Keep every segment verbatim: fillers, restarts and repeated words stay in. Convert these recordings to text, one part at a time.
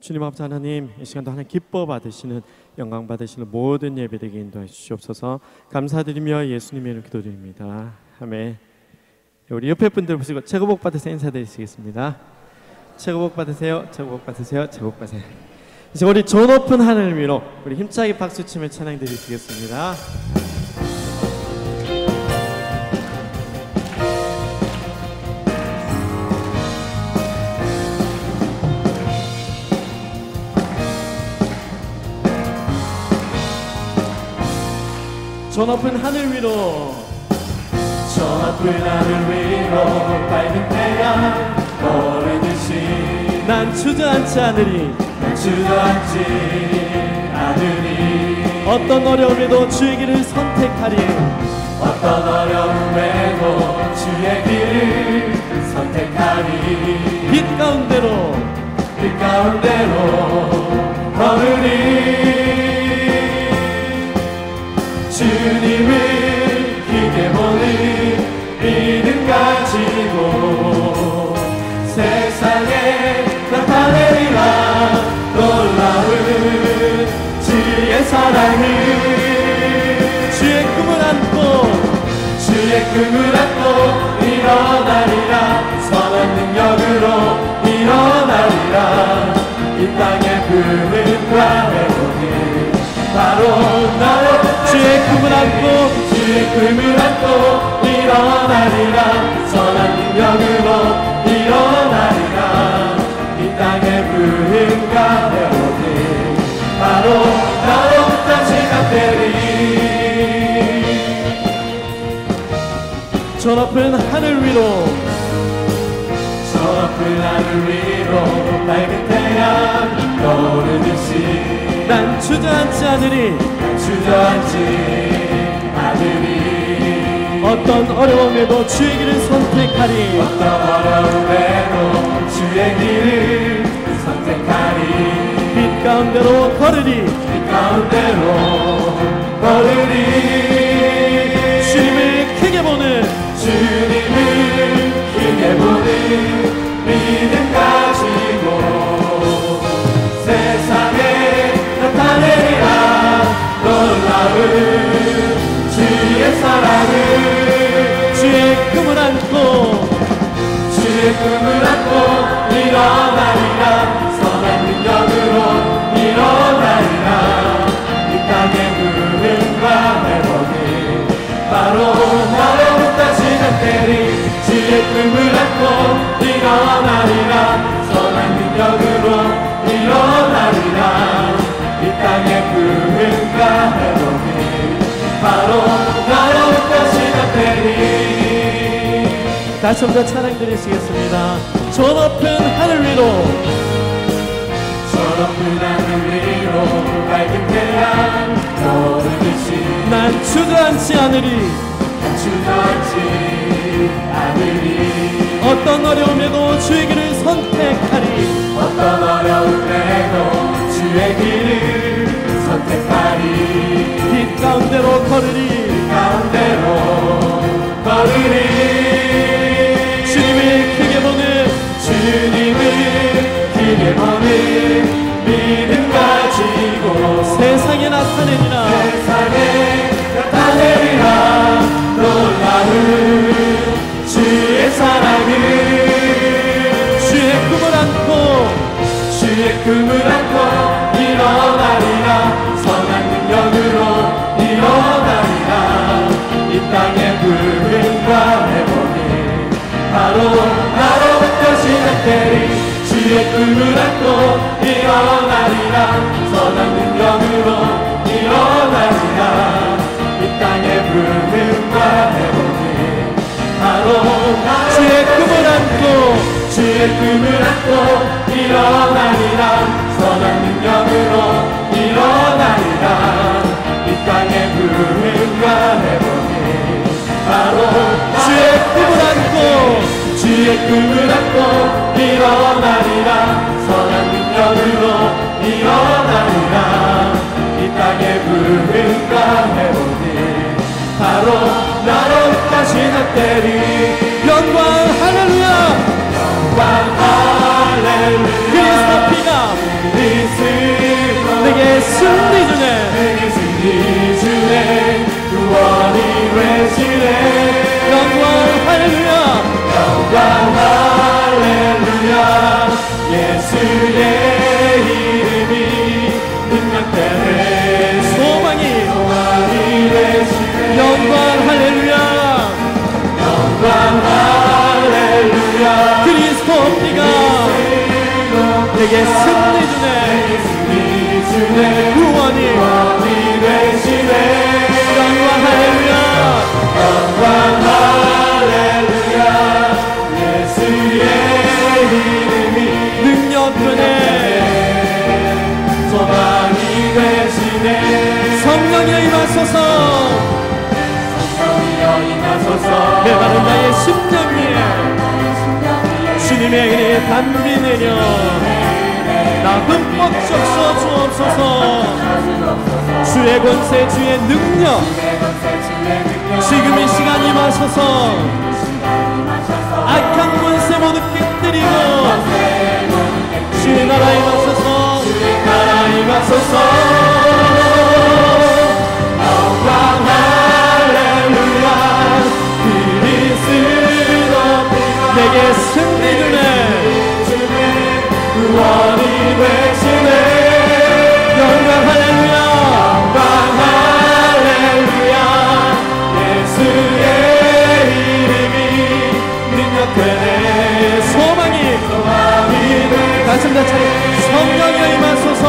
주님 아버지 하나님, 이 시간도 하나님 기뻐 받으시는, 영광 받으시는 모든 예배되게 인도해 주시옵소서. 감사드리며 예수님의 이름으로 기도드립니다. 아멘. 우리 옆에 분들 보시고 최고 복 받으세요 인사드리시겠습니다. 최고 복 받으세요. 최고 복 받으세요. 최고 복 받으세요. 이제 우리 저 높은 하늘 위로 우리 힘차게 박수치며 찬양 드리시겠습니다. 저 높은 하늘 위로, 저 높은 하늘 위로 밝은 태양 오르듯이 난 주저앉지 않으리, 난 주저앉지 않으리. 어떤 어려움에도 주의 길을 선택하리, 어떤 어려움에도 주의 길을 선택하리. 빛 가운데로, 빛 가운데로 걸으리. 주님을 크게 보는 믿음 가지고 세상에 나타내리라. 놀라운 주의 사랑을, 주의 꿈을 안고, 주의 꿈을 안고 일어나리라. 선한 능력으로 일어나리라. 이 땅의 부흥과 회복이 바로 나로. 주의 꿈을 안고, 주의 꿈을 안고 일어나리라. 선한 능력으로 일어나리라. 이 땅의 부흥과 회복이 바로 나로부터 시작되리. 저 높은 하늘 위로, 저 높은 하늘 위로 밝은 태양 떠오르듯이 난 주저앉지 않으리, 주저앉지 않으리. 어떤 어려움에도 주의 길을 선택하리, 어떤 어려움에도 주의 길을 선택하리. 빛 가운데로 걸으리, 빛 가운데로 걸으리. 주님을 크게 보는, 주님을 크게 보는 믿음 가지고 세상에 나타내리라. 놀라운 주의 사랑을, 주의 꿈을 안고, 주의 꿈을 안고 일어나리라. 선한 능력으로 일어나리라. 이 땅의 부흥과 회복이 바로 나로부터 시작되리. 주의 꿈을 안고 일어나리라. 선한 능력으로 일어나리라. 이 땅의 부흥과 회복이 바로 나로부터 시작되리. 다시 한번 찬양 드리시겠습니다. 저 높은 하늘 위로, 저 높은 하늘 위로 밝은 태양 떠오르듯이 난 주저앉지 않으리, 주저앉지 않으리. 어떤 어려움에도 주의 길을 선택하리, 어떤 어려움에도 주의 길을 선택하리. 빛 가운데로 걸으리, 가운데로 걸으리. 주님을 크게 보는, 주님을 크게 보는 믿음 가지고 세상에 나타내리라. 세상에 나타내리라. 놀라운 주의 사랑을, 주의 꿈을 안고, 주의 꿈을 안고 일어나리라. 선한 능력으로 일어나리라. 이 땅의 부흥과 회복이 바로 나로부터 시작되리. 주의 꿈을 안고 일어나리라. 선한 능력으로 일어나리라. 이 땅의 부흥과 회복이 바로 주의 꿈을 안고, 주의 꿈을 안고 일어나리라. 선한 능력으로 일어나리라. 이 땅의 부흥과 회복이 바로 주의 꿈을 안고, 주의 꿈을 안고 일어나리라. 선한 능력으로 일어나리라. 이 땅의 부흥과 회복이 바로 나로부터 시작되리. 영광 할렐루야, 영광 할렐루야. 그리스도 피가, 내게 승리 주네 구원이 되시네 영광 할렐루야 영광 할렐루야 예수의 이름이 능력되네 소망이 되시네 성령이여 임하소서 성령이여 임하소서 메마른 나의 심령 위에 주님의 은혜의 담비 내려 나 흠뻑 적셔 주옵소서 주의 권세 주의 능력 지금 이 시간 임하셔서 악한 권세 모두 깨뜨리고 주의 나라 임하소서 주의 나라 임하소서 영광 할렐루야 그리스도 내게 승리 주네 구원이 되시네 영광 할렐루야 영광 할렐루야 예수의 이름이 능력되네 소망이 소망이 되네 가슴 다차리 성령이여 임하소서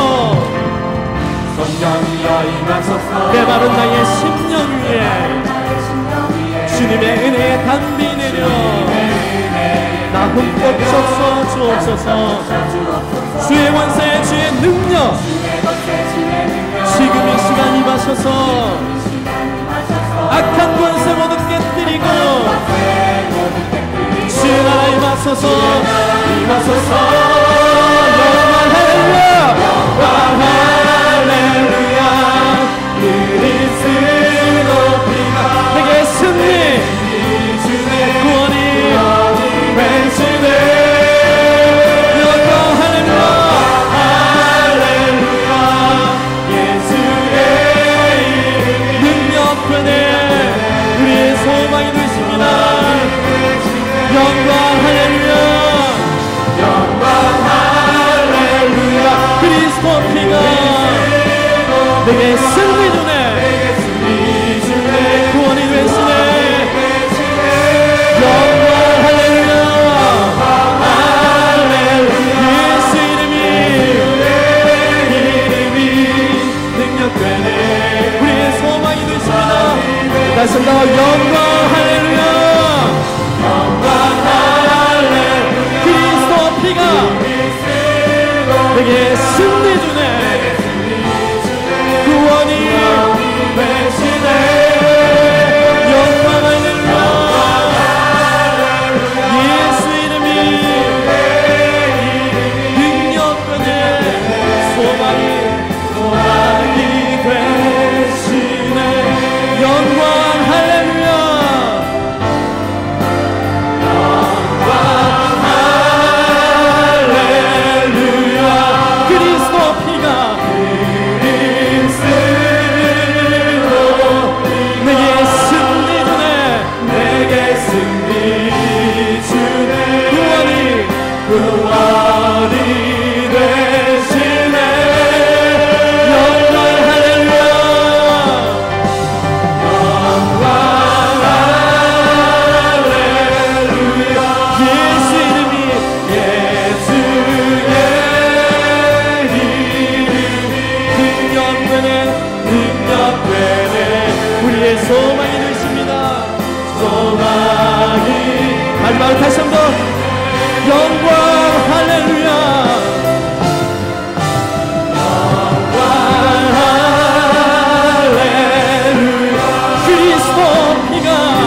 성령이여 임하소서 메마른 나의 심령 위에 주님의 은혜의 담비 내려 나 흠뻑 적셔 주옵소서 주의 권세 주의 능력 지금 이 시간 임하셔서 악한 권세 모두 깨뜨리고 주의 나라 임하소서 임하소서 영광 할렐루야 영광 할렐루야 그리스도 피가 내게 승리 주네 구원이 되시네 영광 할렐루야 할렐루야 예수의 이름이 능력되네 우리의 소망이 되십니다 영광 할렐루야 영광 할렐루야 그리스도 피가 내게 승리 주네 승리 주네 구원이 되시네 영광 할렐루야 예수 이름이 이름이 능력되네 우리의 소망이 되십니다 다시 한번 영광 할렐루야 영광 할렐루야 그리스도 피가 내게 승리 주네 구원이 되시네 영광 할렐루야 예수 이름이 능력되네 소망이 소망이 되시네 영광 할렐루야 할렐루야 그리스도 피가 그리스도 내게 승리 주네 내게 승리 주네 구원이 구원이 되시네 영광 할렐루야 영광 할렐루야 예수 이름이 예수의 이름이 능력되네 능력되네 우리의 소망이 되십니다 소망이 마지막으로 다시 한번 영광 할렐루야 영광 할렐루야 그리스도 피가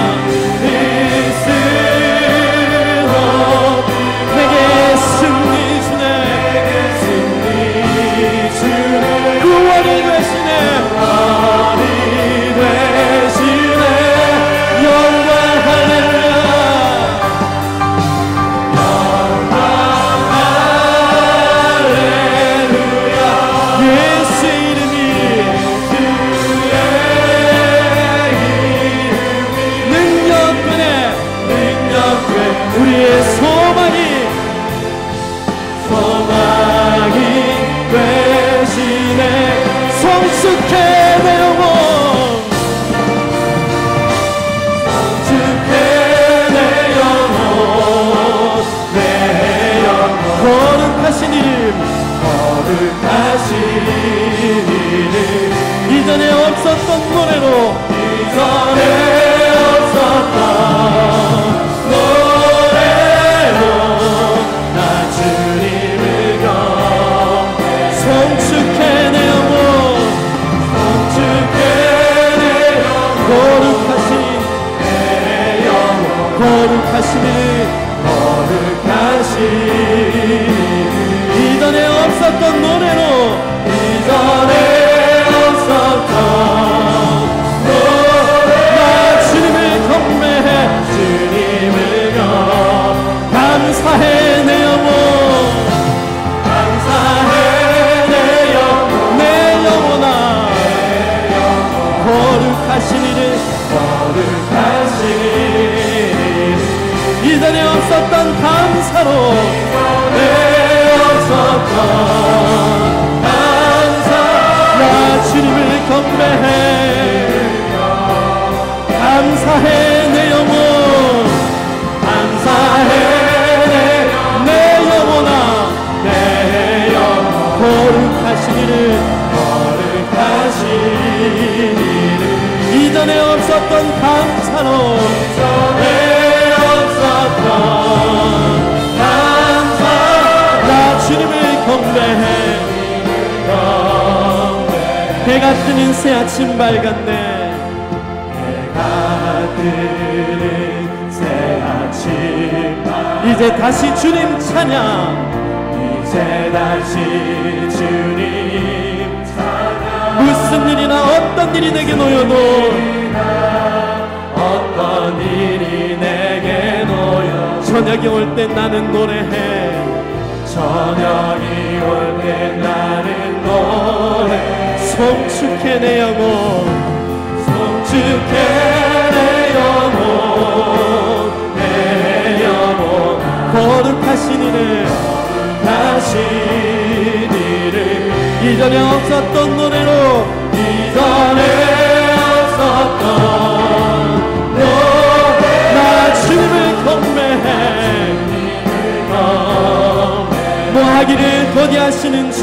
그리스도 내게 승리 주네 승리 주네 구원이 되시네 구원이 되시네 영광 할렐루야 예수 이름이 능력되네 능력되 우리의 소망이 소망이 되시네 성숙해 내 영혼 성축해 내 영혼 내 영혼 거룩하신 이름 이전에 없었던 노래로 나 주님을 경배 송축해 내 영혼 송축해 내 영혼 거룩하신 내 영혼 거룩하시니 거룩하신 이전에 없었던 노래로 이전에 없었던 나 주님을 경배해 주님을 경 감사해 내 영혼 감사해 내 영혼 내 영혼아 거룩하신 이를 거룩하신 이전에 없었던 감사로 이전에 없었던 감사 나 주님을 경배해 감사해 내 영혼 감사해 내 영혼아 내 영혼 거룩하신 이를 거룩하신 이를 이전에 없었던 감사로 전에 없었던 감사 나 주님을 경배해 해가 뜨는 새 아침 밝았네 해가 뜨는 새 아침 이제 다시 주님 찬양 이제 다시 주님 찬양 무슨 일이나 어떤 일이 내게 놓여도 어떤 일이 내게 놓여 저녁이 올 때 나는 노래해 저녁이 올 때 나는 노래 송축해 내 영혼 송축해 내 영혼 내 영혼 거룩하신 이를 다시 이를 이전에 없었던 노래로 이전에 없었던 노래 나 주님을 경배해 모하기를 거디하시는 주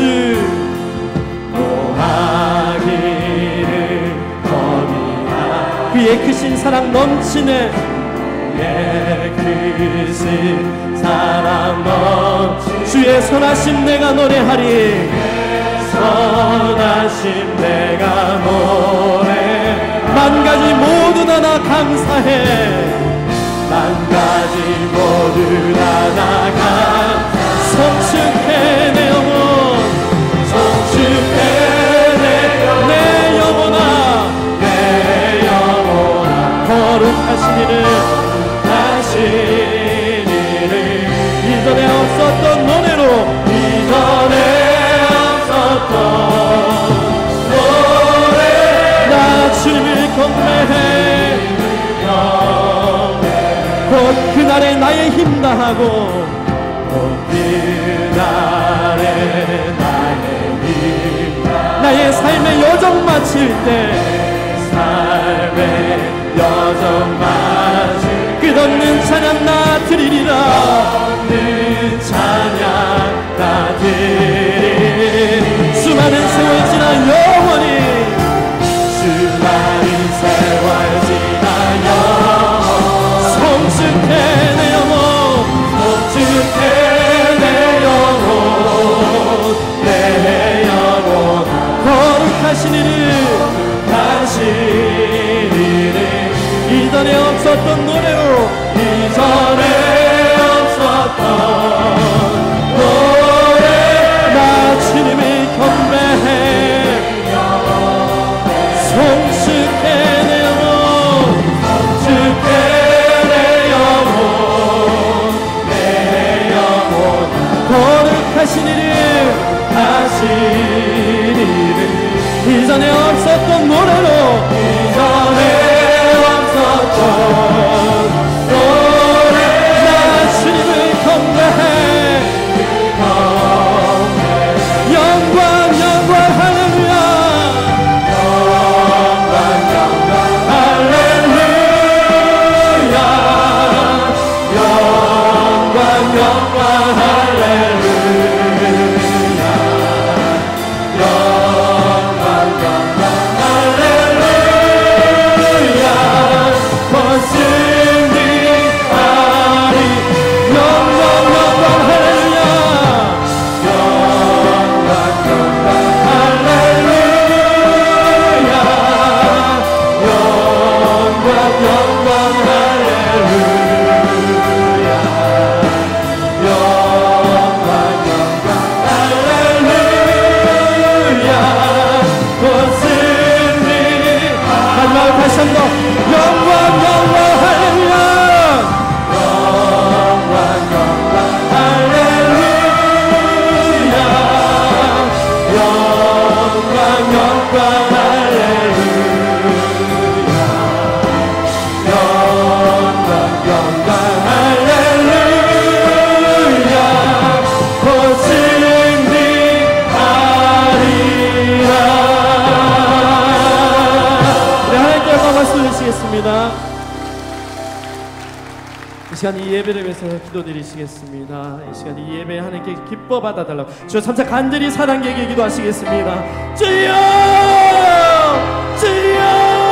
하기를 거미하 그의 크신 사랑 넘치네 내 크신 사랑 넘치 주의 선하심 내가 노래하리 선하심 내가 노래 만 가지 모두 다 나 감사해 만 가지 모두 다 나가 송축해 내 영혼 송축해 내 영혼 내 영혼아 내 영혼아 거룩하신 이를 다시 이를 이전에 없었던 노래로 이전에 없었던 노래 나 주님을 경배해 곧 그날에 나의 힘 다하고 곧 그날에 나의 힘 나의 삶의 여정 마칠 때 삶의 여정 마치 끝없는 찬양 나 드리리라 없는 찬양 나 드리 수많은 세월 지나 영원히 수많은 세월 지나요 송축해 내 영혼 송축해 내 영혼 내 영혼 거룩하신 이를 다시 이를 이전에 없었던 노래로 이전에 없었던 노래 나 주님을 경배해 송축해 내 영혼 송축해 내 영혼 내 영혼 거룩하신 이를 다시 이를 이전에 없었던 노래로 이전에 없었던 노래 나 주님을 경배해 영광 영광 할렐루야 영광 영광 할렐루야 영광 영광 할렐루야 영광 영광 할렐루야 시간 이 예배를 위해서 기도드리시겠습니다. 이 시간 이 예배 하나님께 기뻐 받아달라고 주여 삼차 간절히 사랑에게 기도하시겠습니다. 주여 주여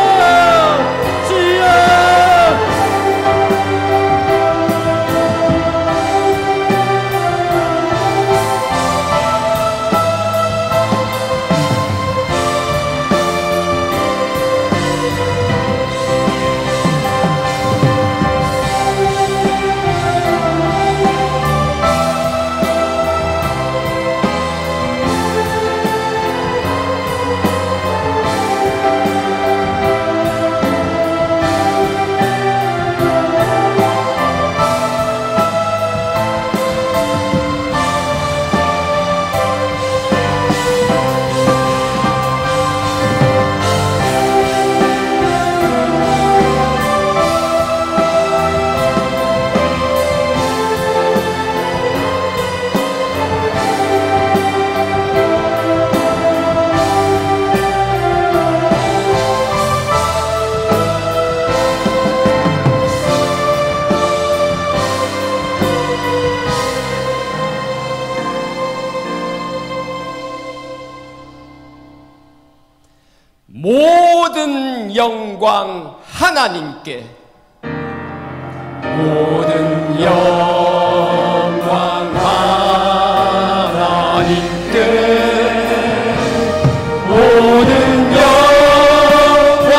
주여 모든 영광 하나님께, 모든 영광 하나님께, 모든 영광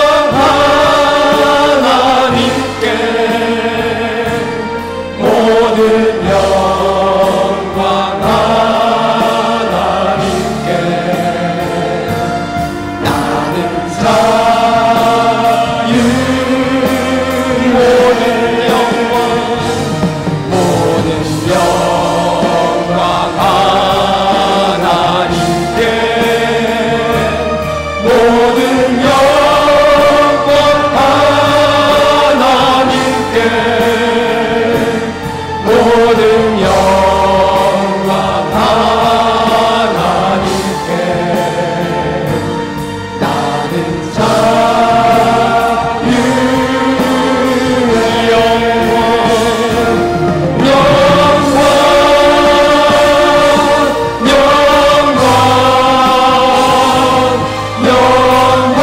하나님께, 모든 영광 하나님께. 나는 자유, 모든 영광, 모든 영광 하나님께, 모든 영광 하나님께, 모든 영광 하나님께. 나는 자유, 영광, 영광, 영광, 영광,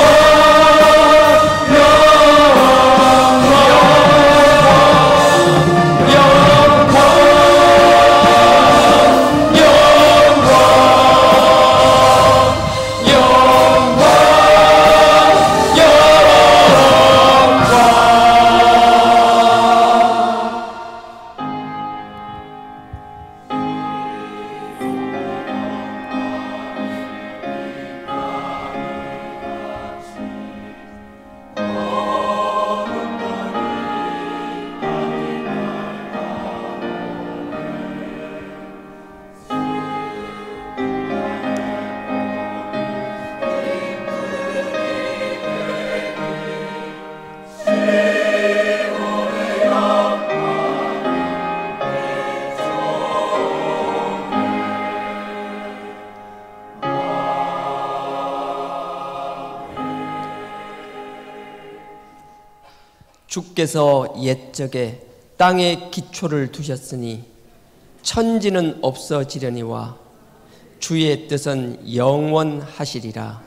주께서 옛적에 땅에 기초를 두셨으니 천지는 없어지려니와 주의 뜻은 영원하시리라.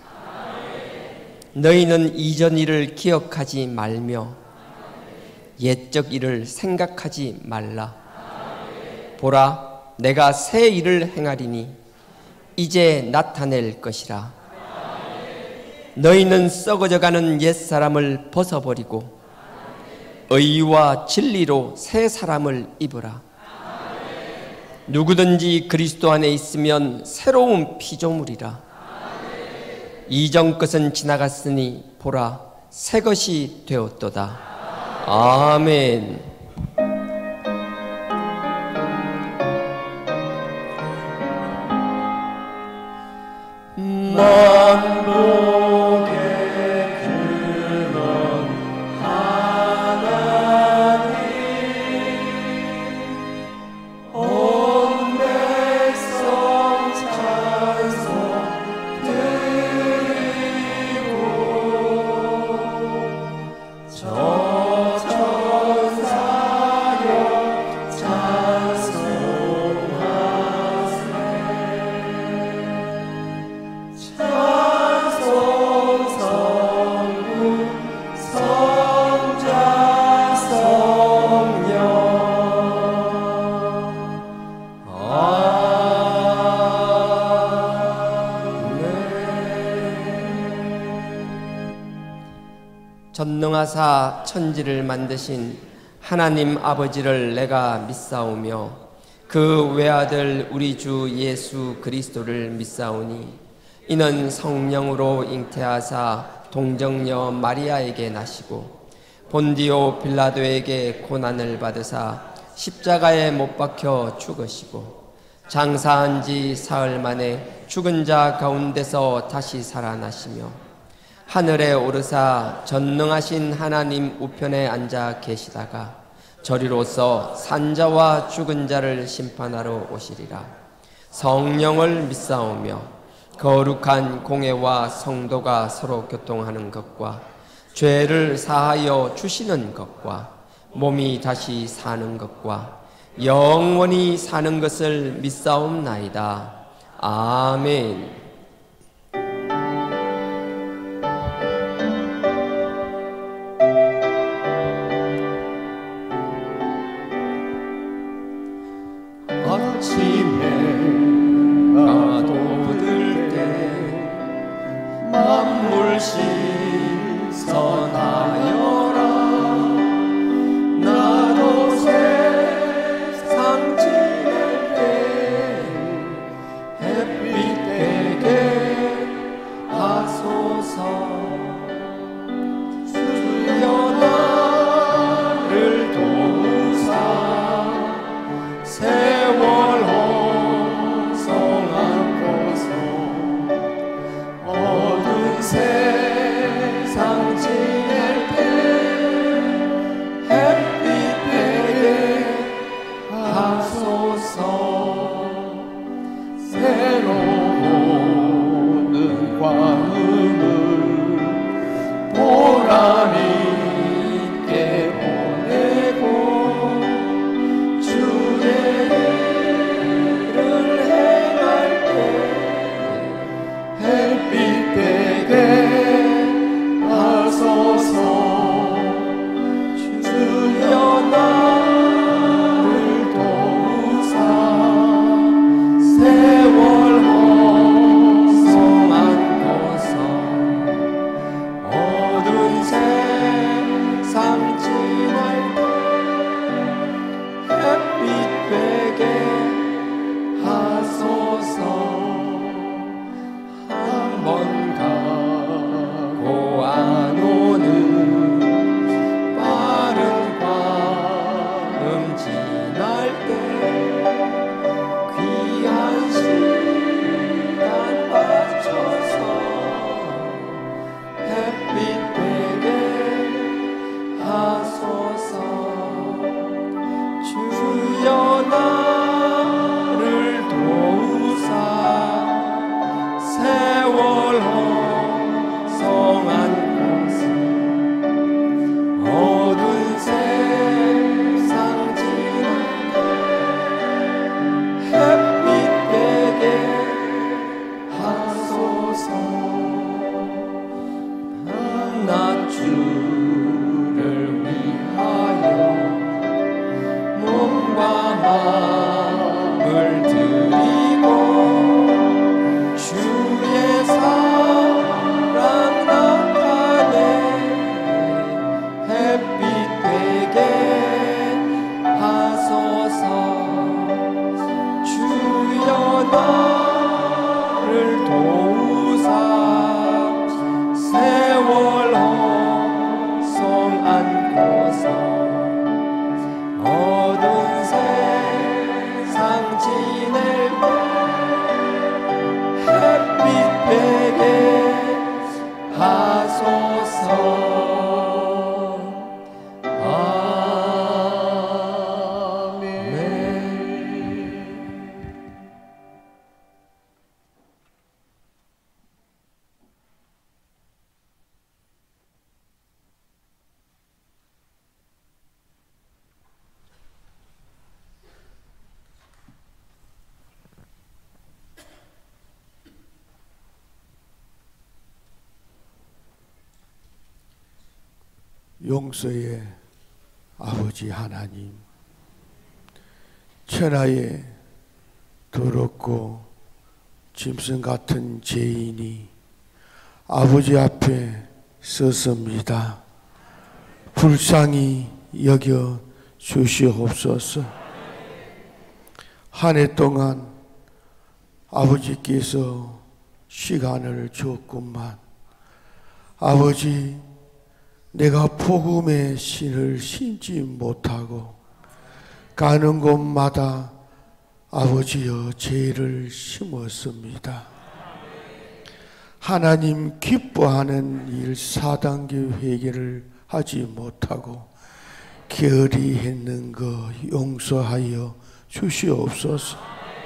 너희는 이전 일을 기억하지 말며 옛적 일을 생각하지 말라. 보라, 내가 새 일을 행하리니 이제 나타낼 것이라. 너희는 썩어져가는 옛사람을 벗어버리고 의와 진리로 새 사람을 입으라. 누구든지 그리스도 안에 있으면 새로운 피조물이라. 이전 것은 지나갔으니 보라, 새 것이 되었도다. 아멘. 만복의 근원 하나님, 온 백성 찬송 드리고 저 천사 전능하사 천지를 만드신 하나님 아버지를 내가 믿사오며 그 외아들 우리 주 예수 그리스도를 믿사오니 이는 성령으로 잉태하사 동정녀 마리아에게 나시고 본디오 빌라도에게 고난을 받으사 십자가에 못 박혀 죽으시고 장사한 지 사흘 만에 죽은 자 가운데서 다시 살아나시며 하늘에 오르사 전능하신 하나님 우편에 앉아 계시다가 저리로서 산자와 죽은 자를 심판하러 오시리라. 성령을 믿사오며 거룩한 공회와 성도가 서로 교통하는 것과 죄를 사하여 주시는 것과 몸이 다시 사는 것과 영원히 사는 것을 믿사옵나이다. 아멘. 아침에 가도들 때 만물 신선하여라. 나도 세상 지낼 때 햇빛 되게 하소서. 주여 나를 도우사 세월 홍성한 곳서 어두운 세상 지낼 때 햇빛 되게 하소서. 새로운 은광음을 보람 있게 보내고 주의 일을 행할 때 햇빛 되게 하소서. 주여 나를 도우사 세월 홍성한 곳서 어두운 세상 지날 때 햇빛 되게 하소서. 한 번 가고 안 오는 빠른 걸음 지날 때 귀한 시간 맞춰서 햇빛 되게 하소서. 주여 나를 도우사 세월 홍성한 곳에 어두운 세상 지날 때 햇빛 되게 하소서. 나 주를 위하여 몸과 마음을 드리고 주의 사랑 나타내 햇빛 되게 하소서. 주여 나를 도우사 세월 홍성한 곳서 어두운 세상 지낼 때 햇빛 되게 하소서. 아멘. 용서의 아버지 하나님, 천하에 더럽고 짐승 같은 죄인이 아버지 앞에 섰습니다. 불쌍히 여겨 주시옵소서. 한 해 동안 아버지께서 시간을 주었구만. 아버지, 내가 복음의 신을 신지 못하고 가는 곳마다 아버지여 죄를 심었습니다. 하나님 기뻐하는 일 사 단계 회개를 하지 못하고 게으리 했는 거 용서하여 주시옵소서.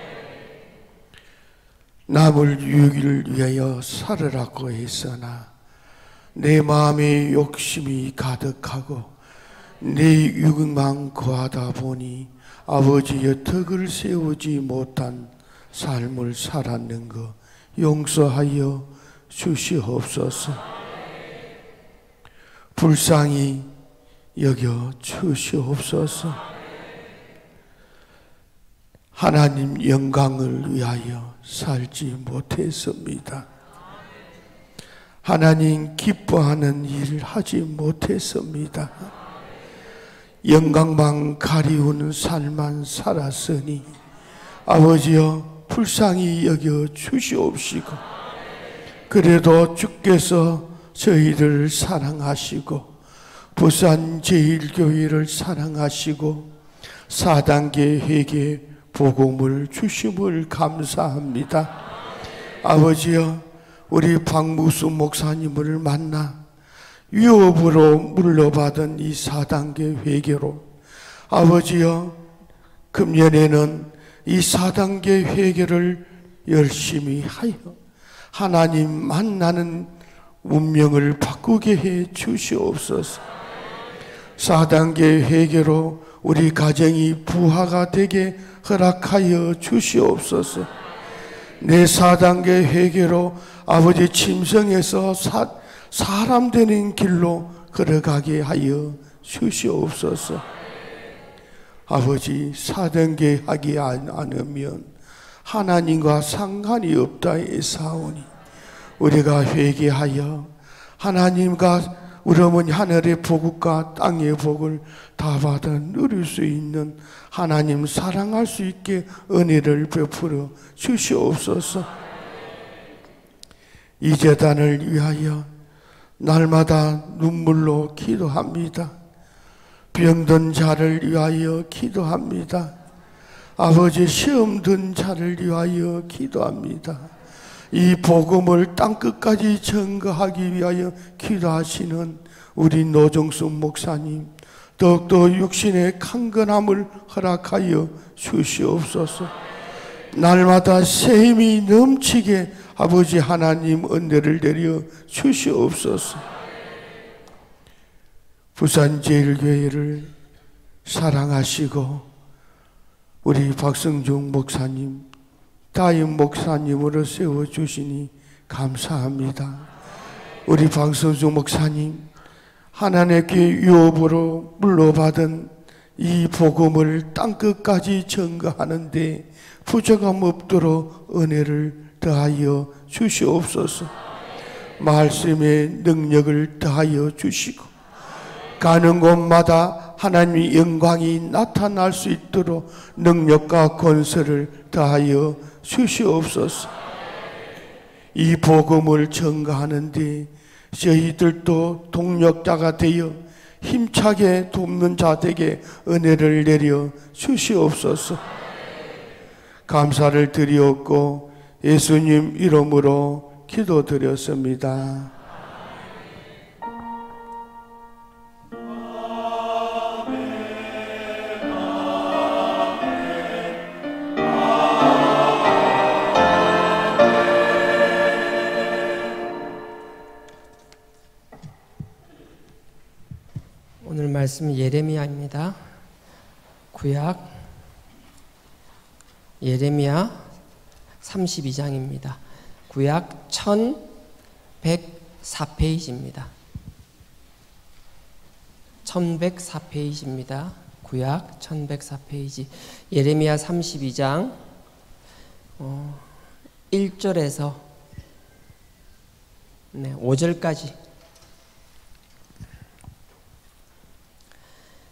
남을 유익을 위하여 살으라고 했으나 내 마음에 욕심이 가득하고 내 육만 거하다 보니 아버지의 덕을 세우지 못한 삶을 살았는 것 용서하여 주시옵소서. 불쌍히 여겨 주시옵소서. 하나님 영광을 위하여 살지 못했습니다. 하나님 기뻐하는 일 하지 못했습니다. 영광만 가리우는 삶만 살았으니 아버지여 불쌍히 여겨 주시옵시고, 그래도 주께서 저희를 사랑하시고 부산 제일교회를 사랑하시고 사 단계 회개 복음을 주심을 감사합니다. 아버지여, 우리 박무수 목사님을 만나 유업으로 물려받은 이 사 단계 회개로 아버지여, 금년에는 이 사 단계 회개를 열심히 하여 하나님 만나는 운명을 바꾸게 해 주시옵소서. 사 단계 회개로 우리 가정이 부하가 되게 허락하여 주시옵소서. 내 사 단계 회개로 아버지 침성에서 사, 사람 되는 길로 걸어가게 하여 주시옵소서. 아버지, 사 단계 하지 않으면 하나님과 상관이 없다 했사오니 우리가 회개하여 하나님과 우리 어머니 하늘의 복과 땅의 복을 다 받아 누릴 수 있는 하나님 사랑할 수 있게 은혜를 베풀어 주시옵소서. 이 재단을 위하여 날마다 눈물로 기도합니다. 병든 자를 위하여 기도합니다. 아버지, 시험 든 자를 위하여 기도합니다. 이 복음을 땅끝까지 전거하기 위하여 기도하시는 우리 노정수 목사님, 더욱더 육신의 강건함을 허락하여 주시옵소서. 날마다 새 힘이 넘치게 아버지 하나님 은혜를 내려 주시옵소서. 부산제일교회를 사랑하시고 우리 박성중 목사님, 다임 목사님으로 세워주시니 감사합니다. 우리 박성중 목사님, 하나님께 유업으로 물려받은 이 복음을 땅끝까지 전거하는데 부족함 없도록 은혜를 더하여 주시옵소서. 말씀의 능력을 더하여 주시고 가는 곳마다 하나님의 영광이 나타날 수 있도록 능력과 권세를 더하여 주시옵소서. 이 복음을 전가하는데 저희들도 동력자가 되어 힘차게 돕는 자들에게 은혜를 내려 주시옵소서. 감사를 드리옵고 예수님 이름으로 기도드렸습니다. 오늘 말씀은 예레미야입니다. 구약 예레미야 삼십이 장입니다. 구약 천백사 페이지입니다. 천백사 페이지입니다. 구약 천백사 페이지. 예레미야 삼십이 장 어, 일 절에서 네, 오 절까지.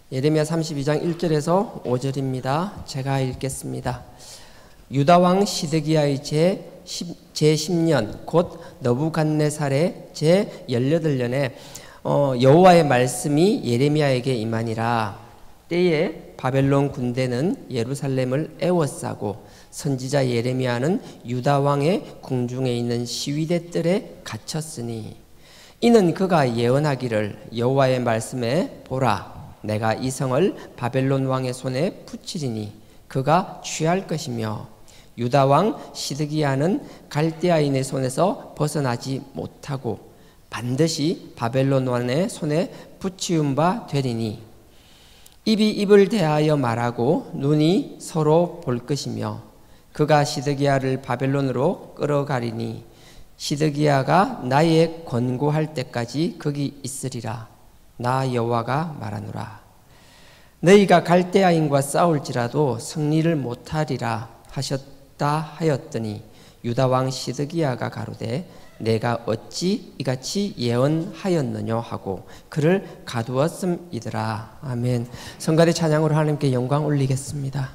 예레미야 삼십이 장 일 절에서 오 절입니다. 제가 읽겠습니다. 유다왕 시드기야의 제십 년 곧 너부갓네살의 제십팔 년에 어, 여호와의 말씀이 예레미야에게 임하니라. 때에 바벨론 군대는 예루살렘을 에워싸고 선지자 예레미야는 유다 왕의 궁중에 있는 시위대 뜰에 갇혔으니 이는 그가 예언하기를 여호와의 말씀에 보라 내가 이 성을 바벨론 왕의 손에 붙이리니 그가 취할 것이며 유다 왕 시드기야는 갈대아인의 손에서 벗어나지 못하고 반드시 바벨론 왕의 손에 붙이운 바 되리니 입이 입을 대하여 말하고 눈이 서로 볼 것이며 그가 시드기야를 바벨론으로 끌어가리니 시드기야가 나의 권고할 때까지 거기 있으리라. 나 여호와가 말하노라. 너희가 갈대아인과 싸울지라도 승리를 못하리라 하셨다 하였더니 유다 왕 시드기야가 가로되 내가 어찌 이같이 예언하였느냐 하고 그를 가두었음이더라. 아멘. 성가대 찬양으로 하나님께 영광 올리겠습니다.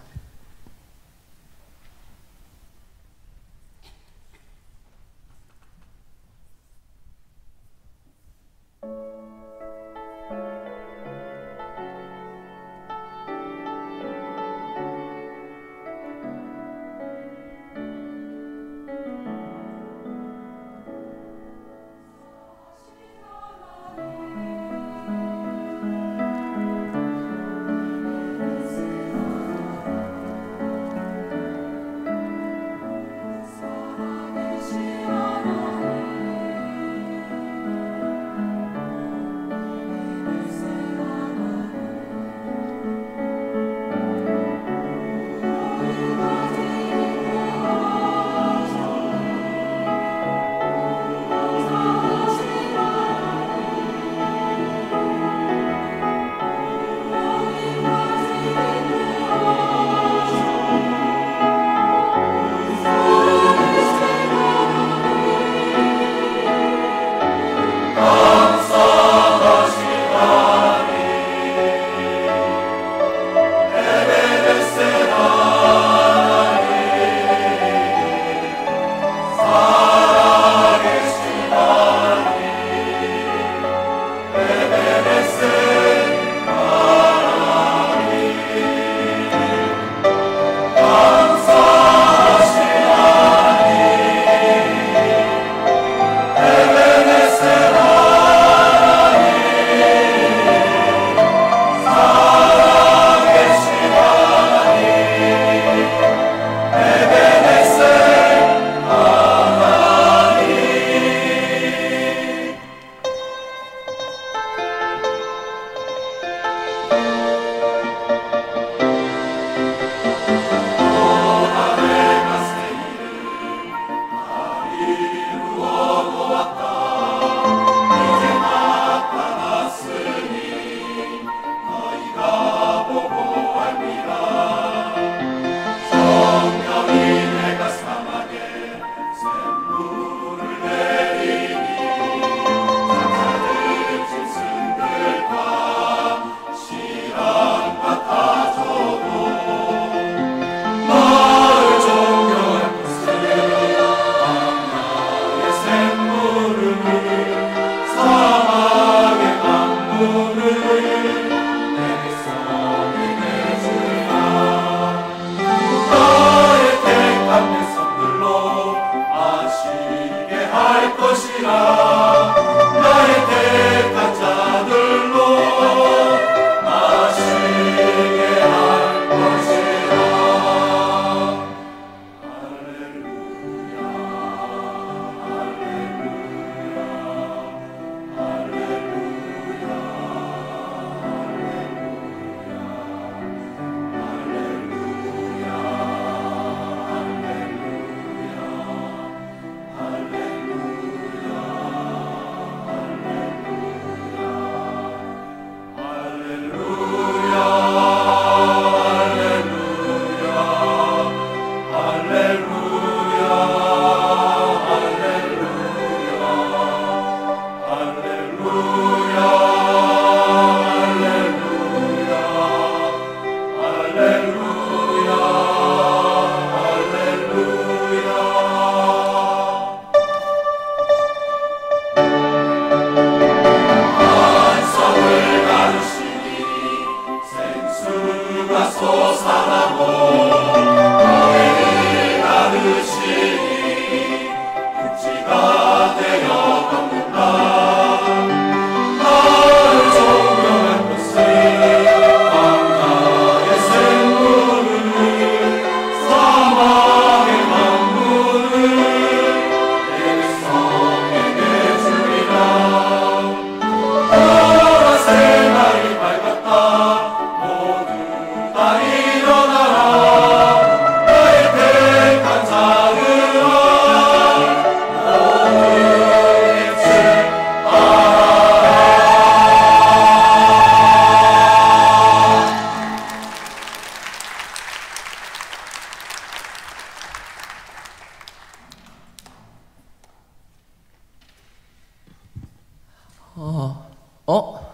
어, 어?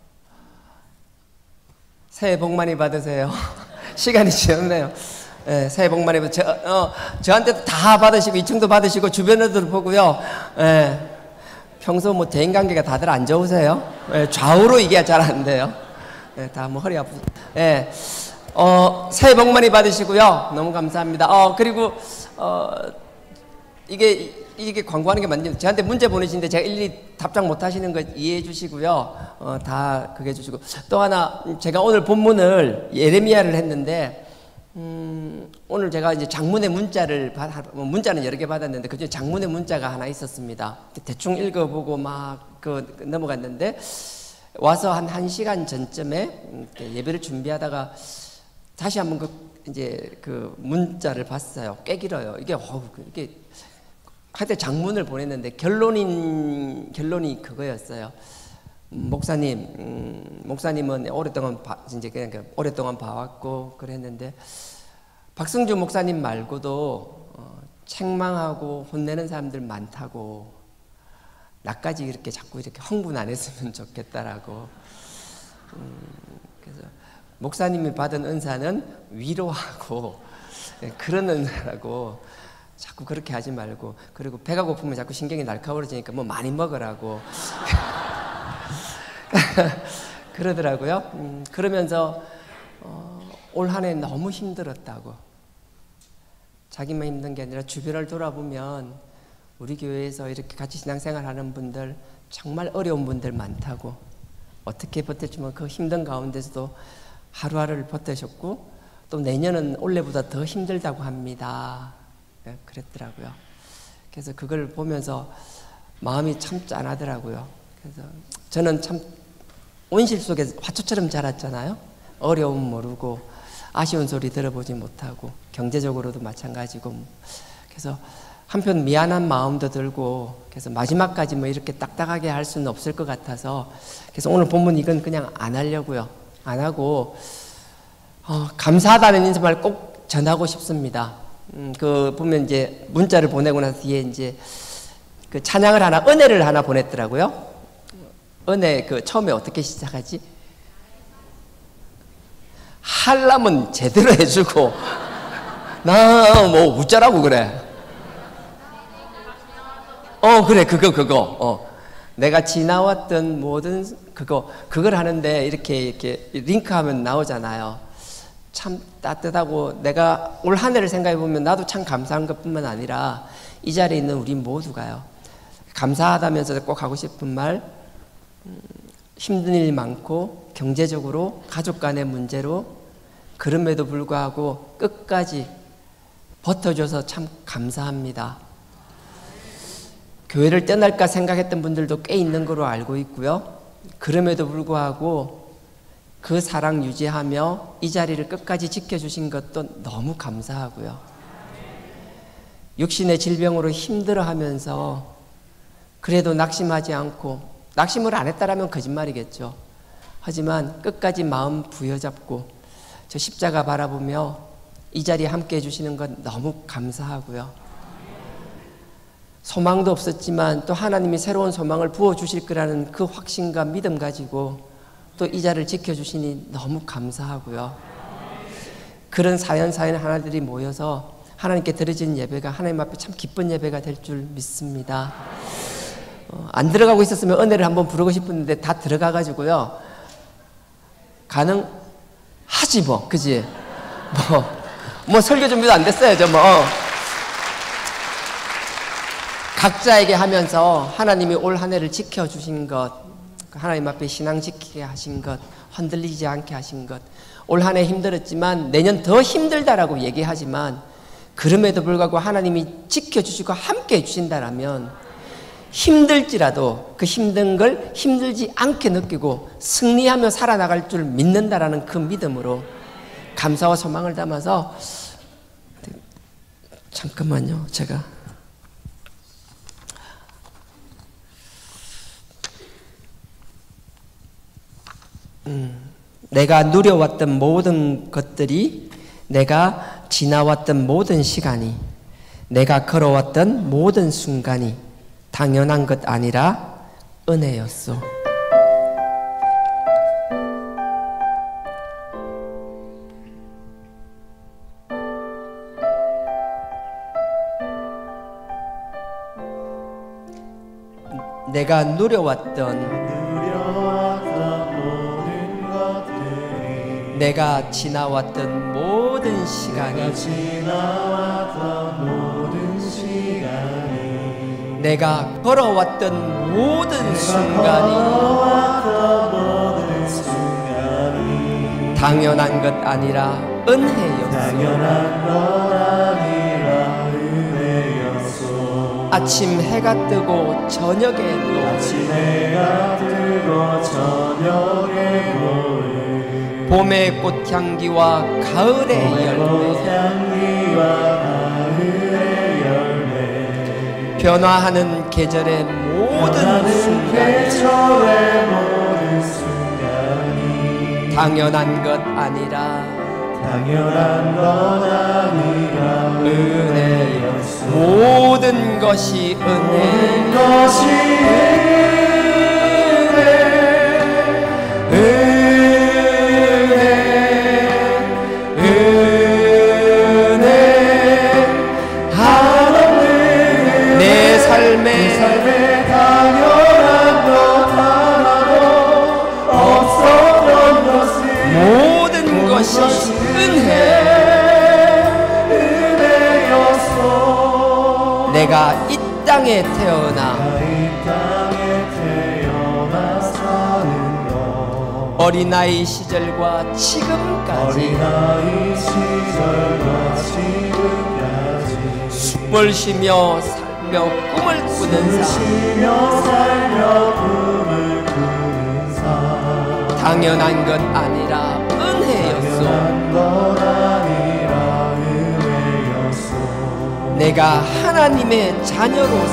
새해 복 많이 받으세요. 시간이 지났네요. 예, 새해 복 많이 받으세요. 저, 어, 저한테도 다 받으시고, 이 층도 받으시고, 주변에도 보고요. 예, 평소 뭐 대인관계가 다들 안 좋으세요? 예, 좌우로 이게 잘 안 돼요. 예, 다 뭐 허리 아프. 예, 어, 새해 복 많이 받으시고요. 너무 감사합니다. 어, 그리고, 어, 이게, 이게 광고하는 게 맞는데, 저한테 문제 보내시는데 제가 일일이 답장 못 하시는 거 이해해 주시고요. 어, 다 그게 해주시고. 또 하나, 제가 오늘 본문을 예레미야를 했는데, 음, 오늘 제가 이제 장문의 문자를, 받, 문자는 여러 개 받았는데, 그 중에 장문의 문자가 하나 있었습니다. 대충 읽어보고 막 그 넘어갔는데, 와서 한 한 시간 전쯤에 예배를 준비하다가 다시 한번 그 이제 그 문자를 봤어요. 꽤 길어요. 이게, 어우, 이게, 하여튼 장문을 보냈는데 결론인 결론이 그거였어요. 음, 목사님, 음, 목사님은 오랫동안 봐, 이제 그냥 오랫동안 봐왔고 그랬는데 박승주 목사님 말고도 어, 책망하고 혼내는 사람들 많다고 나까지 이렇게 자꾸 이렇게 흥분 안 했으면 좋겠다라고. 음, 그래서 목사님이 받은 은사는 위로하고 그런 은사라고. 자꾸 그렇게 하지 말고, 그리고 배가 고프면 자꾸 신경이 날카로워지니까 뭐 많이 먹으라고 그러더라고요. 음, 그러면서 어, 올 한 해 너무 힘들었다고. 자기만 힘든 게 아니라 주변을 돌아보면 우리 교회에서 이렇게 같이 신앙생활 하는 분들 정말 어려운 분들 많다고. 어떻게 버텼지만 그 힘든 가운데서도 하루하루를 버티셨고, 또 내년은 올해보다 더 힘들다고 합니다. 네, 그랬더라고요. 그래서 그걸 보면서 마음이 참 짠하더라고요. 그래서 저는 참 온실 속에 화초처럼 자랐잖아요. 어려움 모르고 아쉬운 소리 들어보지 못하고 경제적으로도 마찬가지고. 그래서 한편 미안한 마음도 들고, 그래서 마지막까지 뭐 이렇게 딱딱하게 할 수는 없을 것 같아서, 그래서 오늘 본문 이건 그냥 안 하려고요. 안 하고 어, 감사하다는 인사말 꼭 전하고 싶습니다. 음, 그 보면 이제 문자를 보내고 나서 뒤에 이제 그 찬양을 하나, 은혜를 하나 보냈더라고요. 은혜 그 처음에 어떻게 시작하지? 하려면 제대로 해주고 나 뭐 웃자라고 그래. 어 그래 그거 그거 어 내가 지나왔던 모든 그거 그걸 하는데 이렇게 이렇게 링크하면 나오잖아요. 참 따뜻하고, 내가 올 한 해를 생각해 보면 나도 참 감사한 것뿐만 아니라 이 자리에 있는 우리 모두가요. 감사하다면서 꼭 하고 싶은 말, 음, 힘든 일 많고 경제적으로 가족 간의 문제로 그럼에도 불구하고 끝까지 버텨줘서 참 감사합니다. 교회를 떠날까 생각했던 분들도 꽤 있는 거로 알고 있고요. 그럼에도 불구하고 그 사랑 유지하며 이 자리를 끝까지 지켜주신 것도 너무 감사하고요. 육신의 질병으로 힘들어하면서 그래도 낙심하지 않고, 낙심을 안 했다라면 거짓말이겠죠. 하지만 끝까지 마음 부여잡고 저 십자가 바라보며 이 자리에 함께 해주시는 것 너무 감사하고요. 소망도 없었지만 또 하나님이 새로운 소망을 부어주실 거라는 그 확신과 믿음 가지고 또 이 자리를 지켜주시니 너무 감사하고요. 그런 사연 사연 하나들이 모여서 하나님께 드려지는 예배가 하나님 앞에 참 기쁜 예배가 될 줄 믿습니다. 어, 안 들어가고 있었으면 은혜를 한번 부르고 싶었는데 다 들어가가지고요. 가능하지 뭐, 그지? 뭐, 뭐 설교 준비도 안 됐어요, 저 뭐. 각자에게 하면서 하나님이 올 한 해를 지켜주신 것, 하나님 앞에 신앙 지키게 하신 것, 흔들리지 않게 하신 것, 올 한 해 힘들었지만 내년 더 힘들다라고 얘기하지만 그럼에도 불구하고 하나님이 지켜주시고 함께 해주신다라면 힘들지라도 그 힘든 걸 힘들지 않게 느끼고 승리하며 살아나갈 줄 믿는다라는 그 믿음으로 감사와 소망을 담아서. 잠깐만요, 제가 음, 내가 누려왔던 모든 것들이, 내가 지나왔던 모든 시간이, 내가 걸어왔던 모든 순간이 당연한 것 아니라 은혜였소. 내가 누려왔던 내가 지나왔던 모든 시간이 내가 걸어왔던 모든 순간이 당연한 것 아니라 은혜였소. 아침 해가 뜨고 저녁에 노을, 봄의 꽃향기와 가을의 열매, 변화하는 계절의 모든 순간이 당연한 것 아니라 은혜였소. 모든 것이 은혜, 내가 이 땅에 태어나 어린아이 시절과 지금까지 숨을 쉬며 살며 꿈을 꾸는 삶, 당연한 것 아니라 은혜였소. 내가 하나님의 자녀로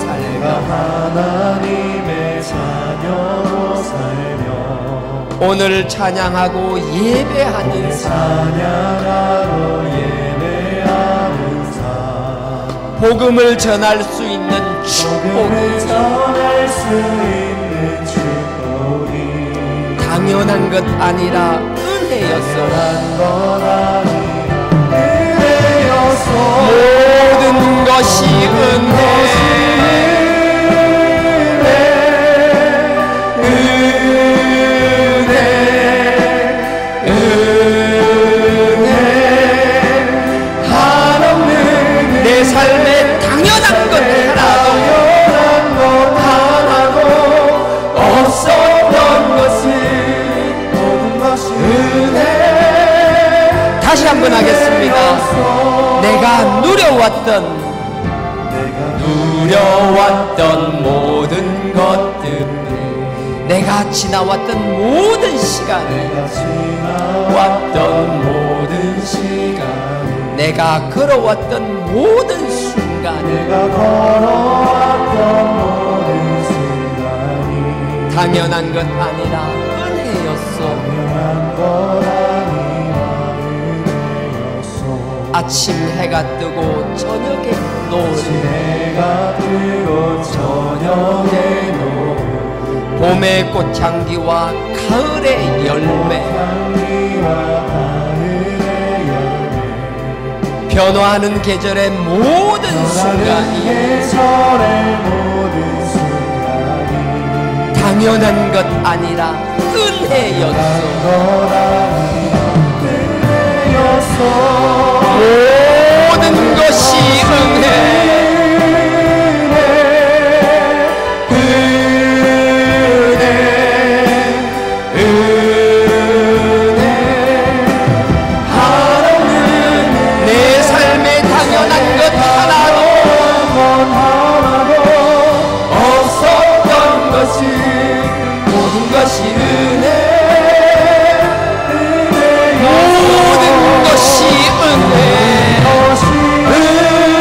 살며 오늘 찬양하고 예배하는 삶, 복음을 전할 수 있는 축복이 당연한 것 아니라 은혜였소. 모든 것이 은혜, 은혜, 은혜, 한없는 내 삶에 당연한 것 하나도 없었던 것을 모든 것이 은혜. 다시 한번 하겠습니다. 내가 누려왔던 누려왔던 모든 것들, 내가 지나왔던 모든 시간을 왔던 모든 시간, 내가 걸어왔던 모든 순간을 당연한 것 아니라 은혜였소. 아침 해가 뜨고 저녁에 노을, 봄의 꽃향기와 가을의 열매, 변화하는 계절의 모든 순간이 당연한 것 아니라 은혜였소. 모든 것이 은혜, 은혜, 은혜, 하나는 내 삶에 당연한 것 하나도 없었던 것이 모든 것이 은혜, 모든 것이 은혜, 은혜.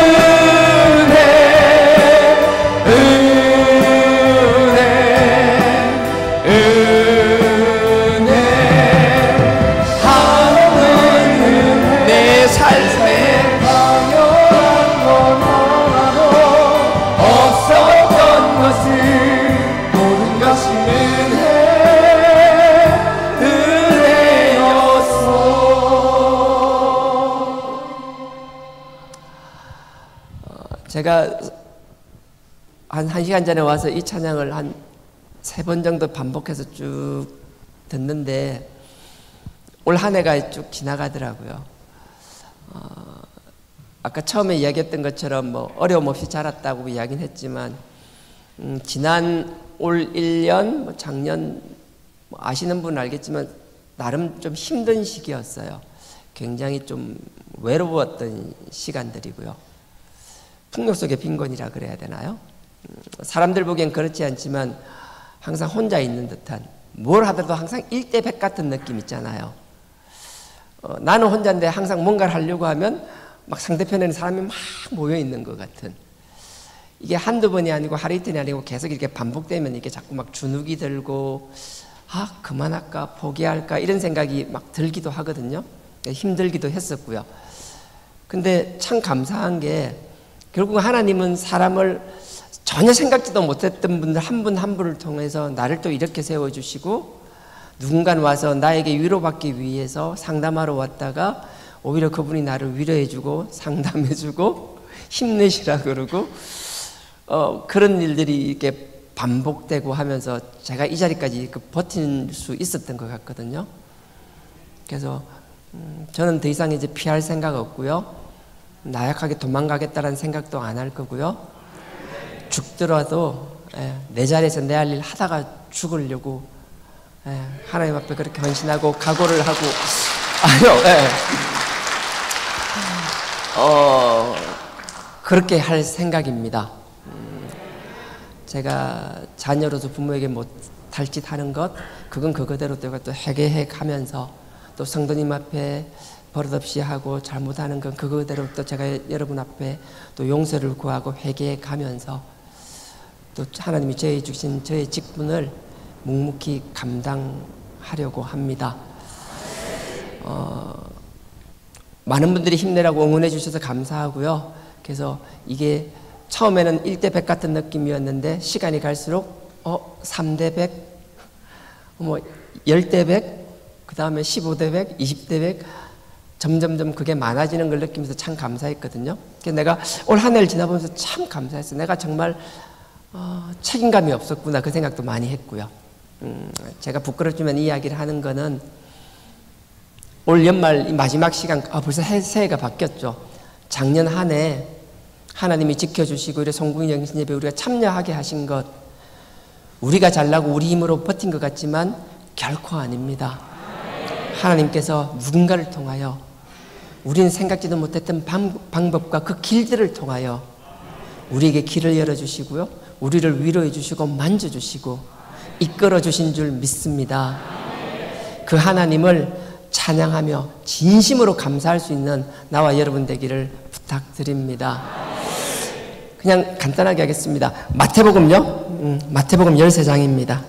제가 한 한 시간 전에 와서 이 찬양을 한 세 번 정도 반복해서 쭉 듣는데 올 한 해가 쭉 지나가더라고요. 어, 아까 처음에 이야기했던 것처럼 뭐 어려움 없이 자랐다고 이야기는 했지만 음, 지난 올 일 년, 뭐 작년 뭐 아시는 분은 알겠지만 나름 좀 힘든 시기였어요. 굉장히 좀 외로웠던 시간들이고요. 풍요 속의 빈곤이라 그래야 되나요? 음, 사람들 보기엔 그렇지 않지만 항상 혼자 있는 듯한, 뭘 하더라도 항상 일 대 백 같은 느낌 있잖아요. 어, 나는 혼자인데 항상 뭔가를 하려고 하면 막 상대편에는 사람이 막 모여 있는 것 같은, 이게 한두 번이 아니고 하루 이틀이 아니고 계속 이렇게 반복되면 이게 자꾸 막 주눅이 들고 아 그만할까 포기할까 이런 생각이 막 들기도 하거든요. 힘들기도 했었고요. 근데 참 감사한 게 결국 하나님은 사람을 전혀 생각지도 못했던 분들 한 분 한 분을 통해서 나를 또 이렇게 세워주시고, 누군가는 와서 나에게 위로받기 위해서 상담하러 왔다가 오히려 그분이 나를 위로해주고 상담해주고 힘내시라 그러고 어, 그런 일들이 이렇게 반복되고 하면서 제가 이 자리까지 버틸 수 있었던 것 같거든요. 그래서 음, 저는 더 이상 이제 피할 생각 없고요. 나약하게 도망가겠다는 생각도 안 할 거고요. 죽더라도 예, 내 자리에서 내 할 일 하다가 죽으려고 예, 하나님 앞에 그렇게 헌신하고 각오를 하고 아니요, 예. 어, 그렇게 할 생각입니다. 음, 제가 자녀로서 부모에게 못할 짓 하는 것, 그건 그거대로 또 회개해 가면서 또 성도님 앞에 버릇없이 하고 잘못하는 건 그거대로 또 제가 여러분 앞에 또 용서를 구하고 회개해 가면서 또 하나님이 저희 주신 저의 직분을 묵묵히 감당하려고 합니다. 어, 많은 분들이 힘내라고 응원해 주셔서 감사하고요. 그래서 이게 처음에는 일 대 백 같은 느낌이었는데 시간이 갈수록 어, 삼 대 백, 뭐 십 대 백, 그 다음에 십오 대 백, 이십 대 백 점점점 그게 많아지는 걸 느끼면서 참 감사했거든요. 그래서 내가 올 한 해를 지나보면서 참 감사했어요. 내가 정말 어, 책임감이 없었구나 그 생각도 많이 했고요. 음, 제가 부끄럽지만 이 이야기를 하는 거는 올 연말 마지막 시간, 아, 벌써 해, 새해가 바뀌었죠. 작년 한 해 하나님이 지켜주시고 이래 송구인 영신예배 우리가 참여하게 하신 것, 우리가 잘나고 우리 힘으로 버틴 것 같지만 결코 아닙니다. 하나님께서 누군가를 통하여 우리는 생각지도 못했던 방, 방법과 그 길들을 통하여 우리에게 길을 열어주시고요, 우리를 위로해 주시고 만져주시고 이끌어 주신 줄 믿습니다. 그 하나님을 찬양하며 진심으로 감사할 수 있는 나와 여러분 되기를 부탁드립니다. 그냥 간단하게 하겠습니다. 마태복음요, 음, 마태복음 십삼 장입니다.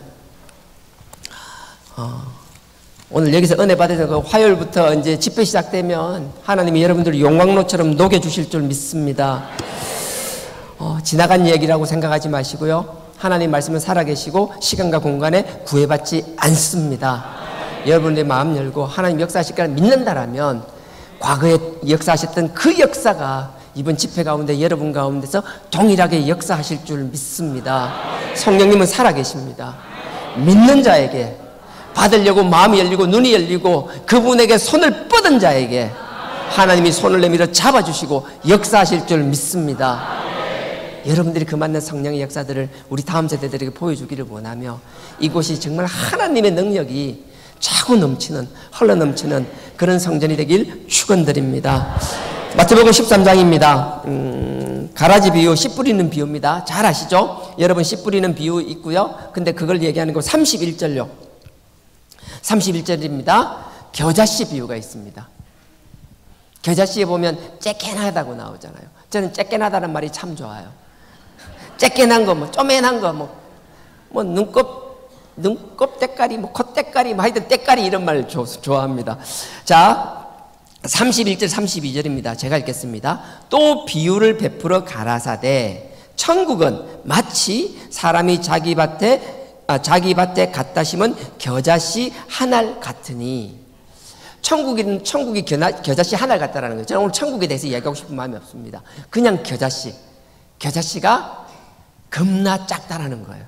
어, 오늘 여기서 은혜 받으셔서 그 화요일부터 이제 집회 시작되면 하나님이 여러분들을 용광로처럼 녹여주실 줄 믿습니다. 어, 지나간 얘기라고 생각하지 마시고요. 하나님 말씀은 살아계시고 시간과 공간에 구애받지 않습니다. 여러분의 마음 열고 하나님 역사하실 거를 믿는다라면 과거에 역사하셨던 그 역사가 이번 집회 가운데 여러분 가운데서 동일하게 역사하실 줄 믿습니다. 성령님은 살아계십니다. 믿는 자에게, 받으려고 마음이 열리고 눈이 열리고 그분에게 손을 뻗은 자에게 하나님이 손을 내밀어 잡아주시고 역사하실 줄 믿습니다. 여러분들이 그 맞는 성령의 역사들을 우리 다음 세대들에게 보여주기를 원하며 이곳이 정말 하나님의 능력이 차고 넘치는, 흘러 넘치는 그런 성전이 되길 축원드립니다. 마태복음 십삼 장입니다. 음, 가라지 비유, 씨 뿌리는 비유입니다. 잘 아시죠? 여러분 씨 뿌리는 비유 있고요. 근데 그걸 얘기하는 거 삼십일 절요. 삼십일 절입니다. 겨자씨 비유가 있습니다. 겨자씨에 보면 쬐끈하다고 나오잖아요. 저는 쬐끈하다는 말이 참 좋아요. 쬐끈한 거, 뭐 쪼맨한 거, 뭐, 뭐 눈곱, 눈곱 때깔이, 뭐 콧 때깔이, 뭐 하여튼 때깔이 이런 말 조, 좋아합니다. 자, 삼십일 절 삼십이 절입니다. 제가 읽겠습니다. 또 비유를 베풀어 가라사대 천국은 마치 사람이 자기 밭에 아, 자기 밭에 갖다 심은 겨자씨 한 알 같으니, 천국이, 천국이 겨나, 겨자씨 한 알 같다라는 거예요. 저는 오늘 천국에 대해서 이야기하고 싶은 마음이 없습니다. 그냥 겨자씨. 겨자씨가 겁나 작다라는 거예요.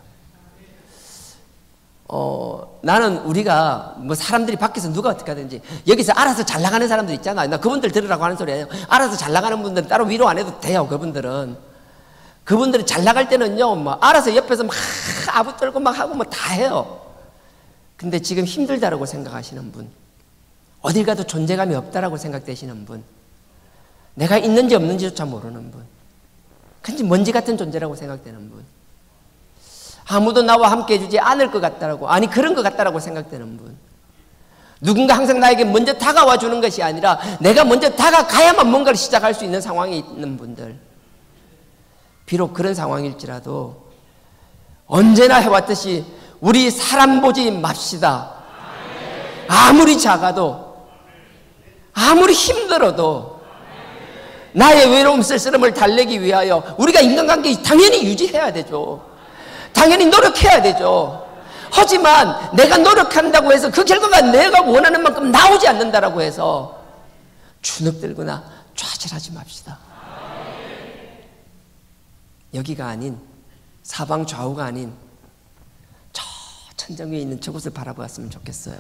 어, 나는 우리가 뭐 사람들이 밖에서 누가 어떻게 하든지 여기서 알아서 잘 나가는 사람들 있잖아요. 나 그분들 들으라고 하는 소리예요. 알아서 잘 나가는 분들은 따로 위로 안 해도 돼요. 그분들은 그분들이 잘 나갈 때는요, 뭐 알아서 옆에서 막 아부 떨고 막 하고 뭐 다 해요. 근데 지금 힘들다라고 생각하시는 분, 어딜 가도 존재감이 없다라고 생각되시는 분, 내가 있는지 없는지조차 모르는 분, 그냥 먼지 같은 존재라고 생각되는 분, 아무도 나와 함께 해주지 않을 것 같다라고, 아니 그런 것 같다라고 생각되는 분, 누군가 항상 나에게 먼저 다가와 주는 것이 아니라 내가 먼저 다가가야만 뭔가를 시작할 수 있는 상황에 있는 분들, 비록 그런 상황일지라도 언제나 해왔듯이 우리 사람 보지 맙시다. 아무리 작아도, 아무리 힘들어도 나의 외로움 쓸쓸함을 달래기 위하여 우리가 인간관계 당연히 유지해야 되죠. 당연히 노력해야 되죠. 하지만 내가 노력한다고 해서 그 결과가 내가 원하는 만큼 나오지 않는다라고 해서 주눅들거나 좌절하지 맙시다. 여기가 아닌, 사방 좌우가 아닌 저 천장 위에 있는 저곳을 바라보았으면 좋겠어요.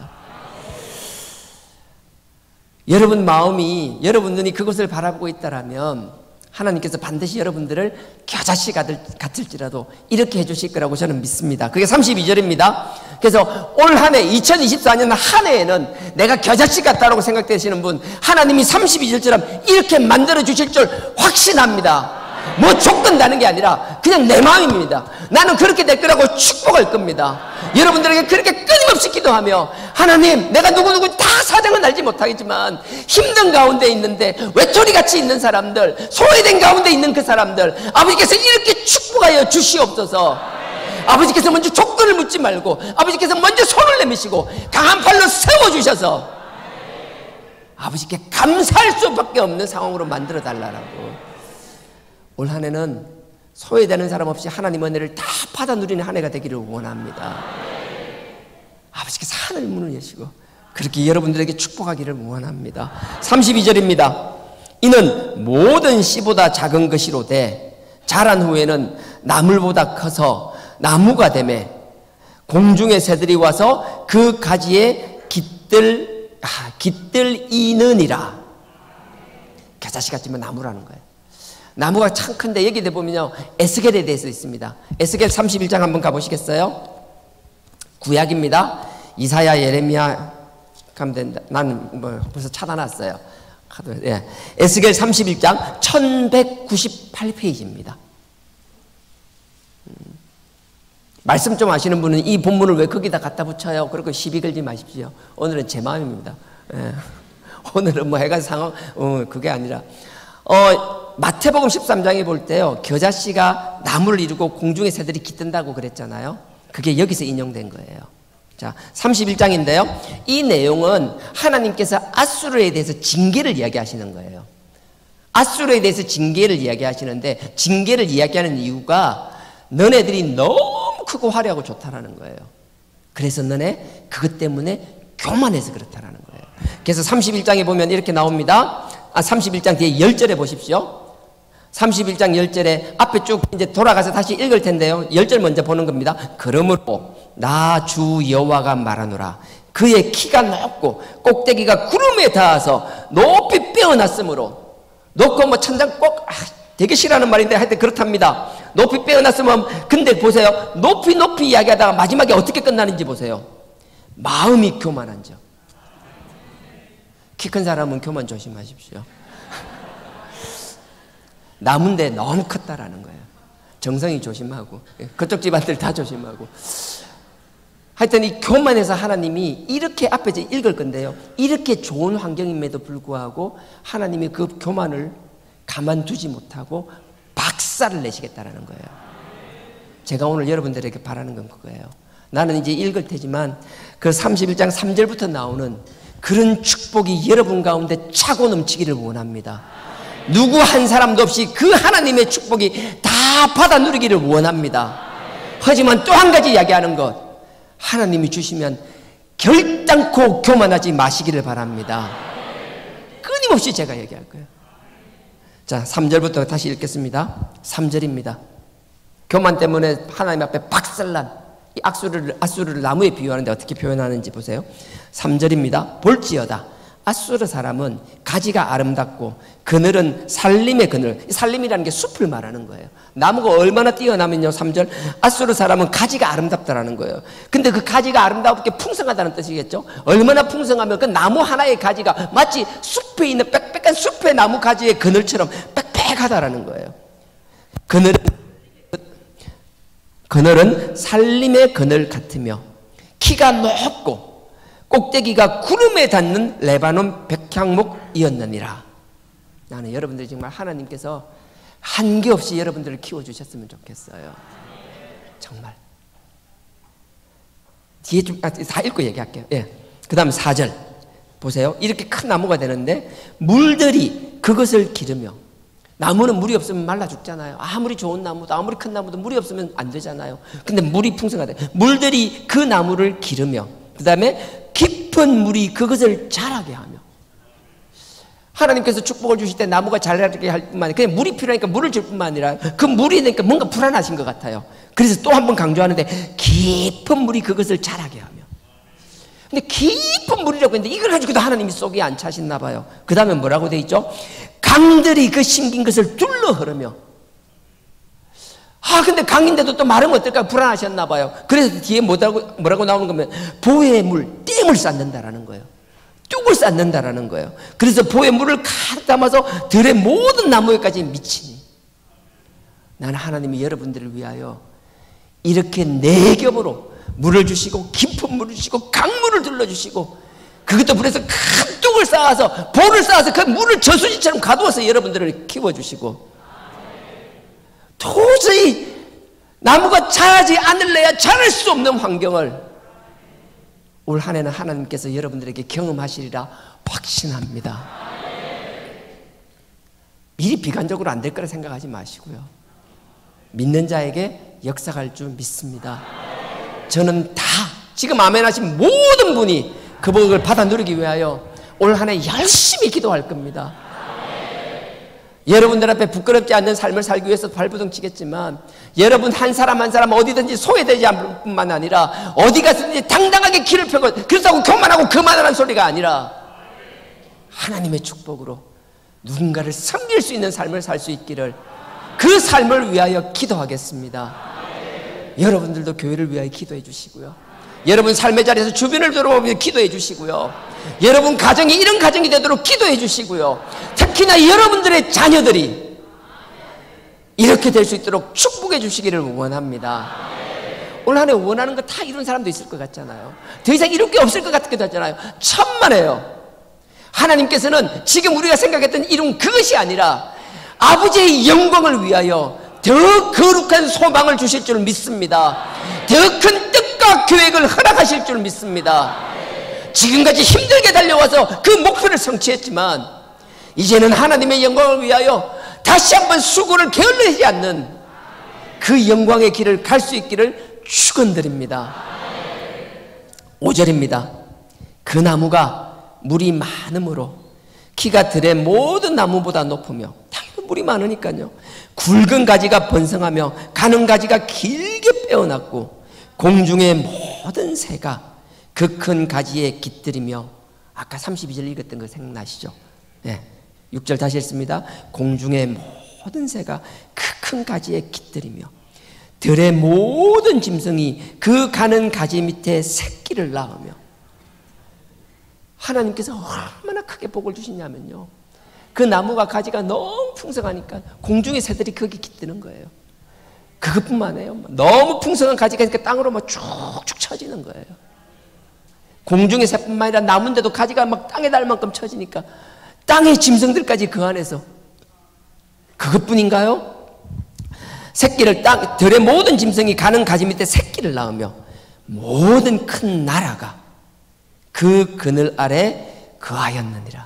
여러분 마음이, 여러분 눈이 그곳을 바라보고 있다라면 하나님께서 반드시 여러분들을 겨자씨 같을지라도 이렇게 해주실 거라고 저는 믿습니다. 그게 삼십이 절입니다. 그래서 올 한 해 이천이십사 년 한 해에는 내가 겨자씨 같다라고 생각되시는 분, 하나님이 삼십이 절처럼 이렇게 만들어 주실 줄 확신합니다. 뭐 조건 다는 게 아니라 그냥 내 마음입니다. 나는 그렇게 될 거라고 축복할 겁니다. 여러분들에게 그렇게 끊임없이 기도하며, 하나님, 내가 누구누구 다 사정은 알지 못하겠지만 힘든 가운데 있는데 외톨이같이 있는 사람들, 소외된 가운데 있는 그 사람들, 아버지께서 이렇게 축복하여 주시옵소서. 아버지께서 먼저 조건을 묻지 말고 아버지께서 먼저 손을 내미시고 강한 팔로 세워주셔서 아버지께 감사할 수밖에 없는 상황으로 만들어 달라고. 올 한 해는 소외되는 사람 없이 하나님 은혜를 다 받아 누리는 한 해가 되기를 원합니다. 아버지께서 하늘 문을 여시고 그렇게 여러분들에게 축복하기를 원합니다. 삼십이 절입니다. 이는 모든 씨보다 작은 것이로되 자란 후에는 나물보다 커서 나무가 되매 공중의 새들이 와서 그 가지에 깃들 아, 깃들이느니라. 겨자씨 같지만 나무라는 거예요. 나무가 참 큰데 여기 보면요, 에스겔에 대해서 있습니다. 에스겔 삼십일 장 한번 가보시겠어요? 구약입니다. 이사야, 예레미야 가면 된다. 나는 뭐 벌써 찾아놨어요. 예. 에스겔 삼십일 장 천백구십팔 페이지입니다. 음. 말씀 좀 아시는 분은 이 본문을 왜 거기다 갖다 붙여요? 그렇게 시비 걸지 마십시오. 오늘은 제 마음입니다. 예. 오늘은 뭐 해가 상황, 어, 그게 아니라, 어, 마태복음 십삼 장에 볼 때요, 겨자씨가 나무를 이루고 공중의 새들이 깃든다고 그랬잖아요. 그게 여기서 인용된 거예요. 자, 삼십일 장인데요. 이 내용은 하나님께서 앗수르에 대해서 징계를 이야기하시는 거예요. 앗수르에 대해서 징계를 이야기하시는데, 징계를 이야기하는 이유가 너네들이 너무 크고 화려하고 좋다라는 거예요. 그래서 너네 그것 때문에 교만해서 그렇다라는 거예요. 그래서 삼십일 장에 보면 이렇게 나옵니다. 아, 삼십일 장 뒤에 십 절에 보십시오. 삼십일 장 십 절에 앞에 쭉 이제 돌아가서 다시 읽을 텐데요. 십 절 먼저 보는 겁니다. 그러므로 나 주 여호와가 말하노라. 그의 키가 높고 꼭대기가 구름에 닿아서 높이 빼어났으므로, 높고 뭐 천장 꼭 아, 되게 싫어하는 말인데 하여튼 그렇답니다. 높이 빼어났으면, 근데 보세요. 높이 높이 이야기하다가 마지막에 어떻게 끝나는지 보세요. 마음이 교만한 자. 키 큰 사람은 교만 조심하십시오. 나무인데 너무 컸다라는 거예요. 정성이 조심하고, 그쪽 집안들 다 조심하고. 하여튼 이 교만해서 하나님이 이렇게 앞에서 읽을 건데요, 이렇게 좋은 환경임에도 불구하고 하나님이 그 교만을 가만두지 못하고 박살을 내시겠다라는 거예요. 제가 오늘 여러분들에게 바라는 건 그거예요. 나는 이제 읽을 테지만 그 삼십일 장 삼 절부터 나오는 그런 축복이 여러분 가운데 차고 넘치기를 원합니다. 누구 한 사람도 없이 그 하나님의 축복이 다 받아 누리기를 원합니다. 하지만 또 한 가지 이야기하는 것, 하나님이 주시면 결단코 교만하지 마시기를 바랍니다. 끊임없이 제가 얘기할 거예요. 자, 삼 절부터 다시 읽겠습니다. 삼 절입니다. 교만 때문에 하나님 앞에 박살난 이 악수를, 아수르를 나무에 비유하는데 어떻게 표현하는지 보세요. 삼 절입니다. 볼지어다 아수르 사람은 가지가 아름답고 그늘은 살림의 그늘. 살림이라는 게 숲을 말하는 거예요. 나무가 얼마나 뛰어나면요, 삼 절 아수르 사람은 가지가 아름답다라는 거예요. 근데 그 가지가 아름답게 풍성하다는 뜻이겠죠. 얼마나 풍성하면 그 나무 하나의 가지가 마치 숲에 있는 빽빽한 숲의 나무 가지의 그늘처럼 빽빽하다라는 거예요. 그늘은 그늘은 살림의 그늘 같으며 키가 높고 꼭대기가 구름에 닿는 레바논 백향목이었느니라. 나는 여러분들이 정말 하나님께서 한계없이 여러분들을 키워주셨으면 좋겠어요. 정말. 뒤에 좀, 아, 다 읽고 얘기할게요. 예. 그 다음 사 절 보세요. 이렇게 큰 나무가 되는데 물들이 그것을 기르며, 나무는 물이 없으면 말라 죽잖아요. 아무리 좋은 나무도 아무리 큰 나무도 물이 없으면 안 되잖아요. 근데 물이 풍성하다. 물들이 그 나무를 기르며, 그 다음에 깊은 물이 그것을 자라게 하며. 하나님께서 축복을 주실 때 나무가 자라게 할 뿐만 아니라 그냥 물이 필요하니까 물을 줄 뿐만 아니라 그 물이 되니까 뭔가 불안하신 것 같아요. 그래서 또 한 번 강조하는데 깊은 물이 그것을 자라게 하며. 근데 깊은 물이라고 했는데 이걸 가지고도 하나님이 속이 안 차셨나 봐요. 그 다음에 뭐라고 돼 있죠? 강들이 그 심긴 것을 둘러 흐르며. 아, 근데 강인데도 또 마르면 어떨까 불안하셨나 봐요. 그래서 뒤에 뭐라고, 뭐라고 나오는 거면 보혜의 물, 댐을 쌓는다라는 거예요. 뚝을 쌓는다라는 거예요. 그래서 보혜의 물을 가득 담아서 들의 모든 나무에까지 미치니. 나는 하나님이 여러분들을 위하여 이렇게 네 겹으로 물을 주시고 깊은 물을 주시고 강물을 둘러주시고 그것도 물에서 큰 뚝을 쌓아서 볼을 쌓아서 그 물을 저수지처럼 가두어서 여러분들을 키워주시고, 도저히 나무가 자라지 않을래야 자랄 수 없는 환경을 올 한 해는 하나님께서 여러분들에게 경험하시리라 확신합니다. 미리 비관적으로 안 될 거라 생각하지 마시고요. 믿는 자에게 역사할 줄 믿습니다. 저는 다 지금 아멘 하신 모든 분이 그 복을 받아 누리기 위하여 올 한 해 열심히 기도할 겁니다. 여러분들 앞에 부끄럽지 않는 삶을 살기 위해서 발버둥 치겠지만, 여러분 한 사람 한 사람 어디든지 소외되지 않을 뿐만 아니라 어디 가서든지 당당하게 길을 펴고, 그렇다고 교만하고 그만하라는 소리가 아니라 하나님의 축복으로 누군가를 섬길 수 있는 삶을 살 수 있기를, 그 삶을 위하여 기도하겠습니다. 여러분들도 교회를 위하여 기도해 주시고요. 여러분 삶의 자리에서 주변을 돌아보며 기도해 주시고요. 여러분 가정이 이런 가정이 되도록 기도해 주시고요. 특히나 여러분들의 자녀들이 이렇게 될 수 있도록 축복해 주시기를 원합니다. 올 한 해 원하는 거 다 이룬 사람도 있을 것 같잖아요. 더 이상 이룰 게 없을 것 같기도 하잖아요. 천만에요. 하나님께서는 지금 우리가 생각했던 이룬 그것이 아니라 아버지의 영광을 위하여 더 거룩한 소망을 주실 줄 믿습니다. 더 큰 뜻과 계획을 허락하실 줄 믿습니다. 지금까지 힘들게 달려와서 그 목표를 성취했지만 이제는 하나님의 영광을 위하여 다시 한번 수고를 게을리하지 않는 그 영광의 길을 갈 수 있기를 축원드립니다. 오 절입니다. 그 나무가 물이 많으므로 키가 들의 모든 나무보다 높으며, 당연히 물이 많으니까요, 굵은 가지가 번성하며 가는 가지가 길게 빼어났고 공중의 모든 새가 그 큰 가지에 깃들이며. 아까 삼십이 절 읽었던 거 생각나시죠? 네. 육 절 다시 읽습니다. 공중의 모든 새가 그 큰 가지에 깃들이며 들의 모든 짐승이 그 가는 가지 밑에 새끼를 낳으며. 하나님께서 얼마나 크게 복을 주시냐면요, 그 나무가 가지가 너무 풍성하니까 공중의 새들이 거기 깃드는 거예요. 그것뿐만 아니에요. 너무 풍성한 가지가 있으니까 땅으로 막 쭉쭉 쳐지는 거예요. 공중의 새뿐만 아니라 나무인데도 가지가 막 땅에 닿을 만큼 쳐지니까 땅의 짐승들까지 그 안에서. 그것뿐인가요? 새끼를 땅, 들의 모든 짐승이 가는 가지 밑에 새끼를 낳으며 모든 큰 나라가 그 그늘 아래 거하였느니라.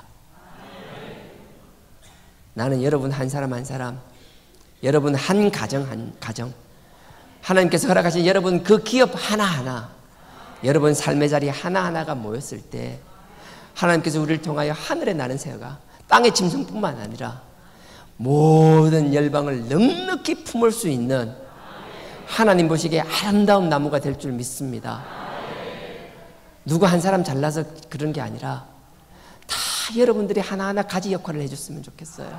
나는 여러분 한 사람 한 사람, 여러분 한 가정 한 가정, 하나님께서 허락하신 여러분 그 기업 하나하나, 여러분 삶의 자리 하나하나가 모였을 때 하나님께서 우리를 통하여 하늘에 나는 새가, 땅의 짐승뿐만 아니라 모든 열방을 넉넉히 품을 수 있는 하나님 보시기에 아름다운 나무가 될 줄 믿습니다. 누구 한 사람 잘나서 그런 게 아니라 다 여러분들이 하나하나 가지 역할을 해줬으면 좋겠어요.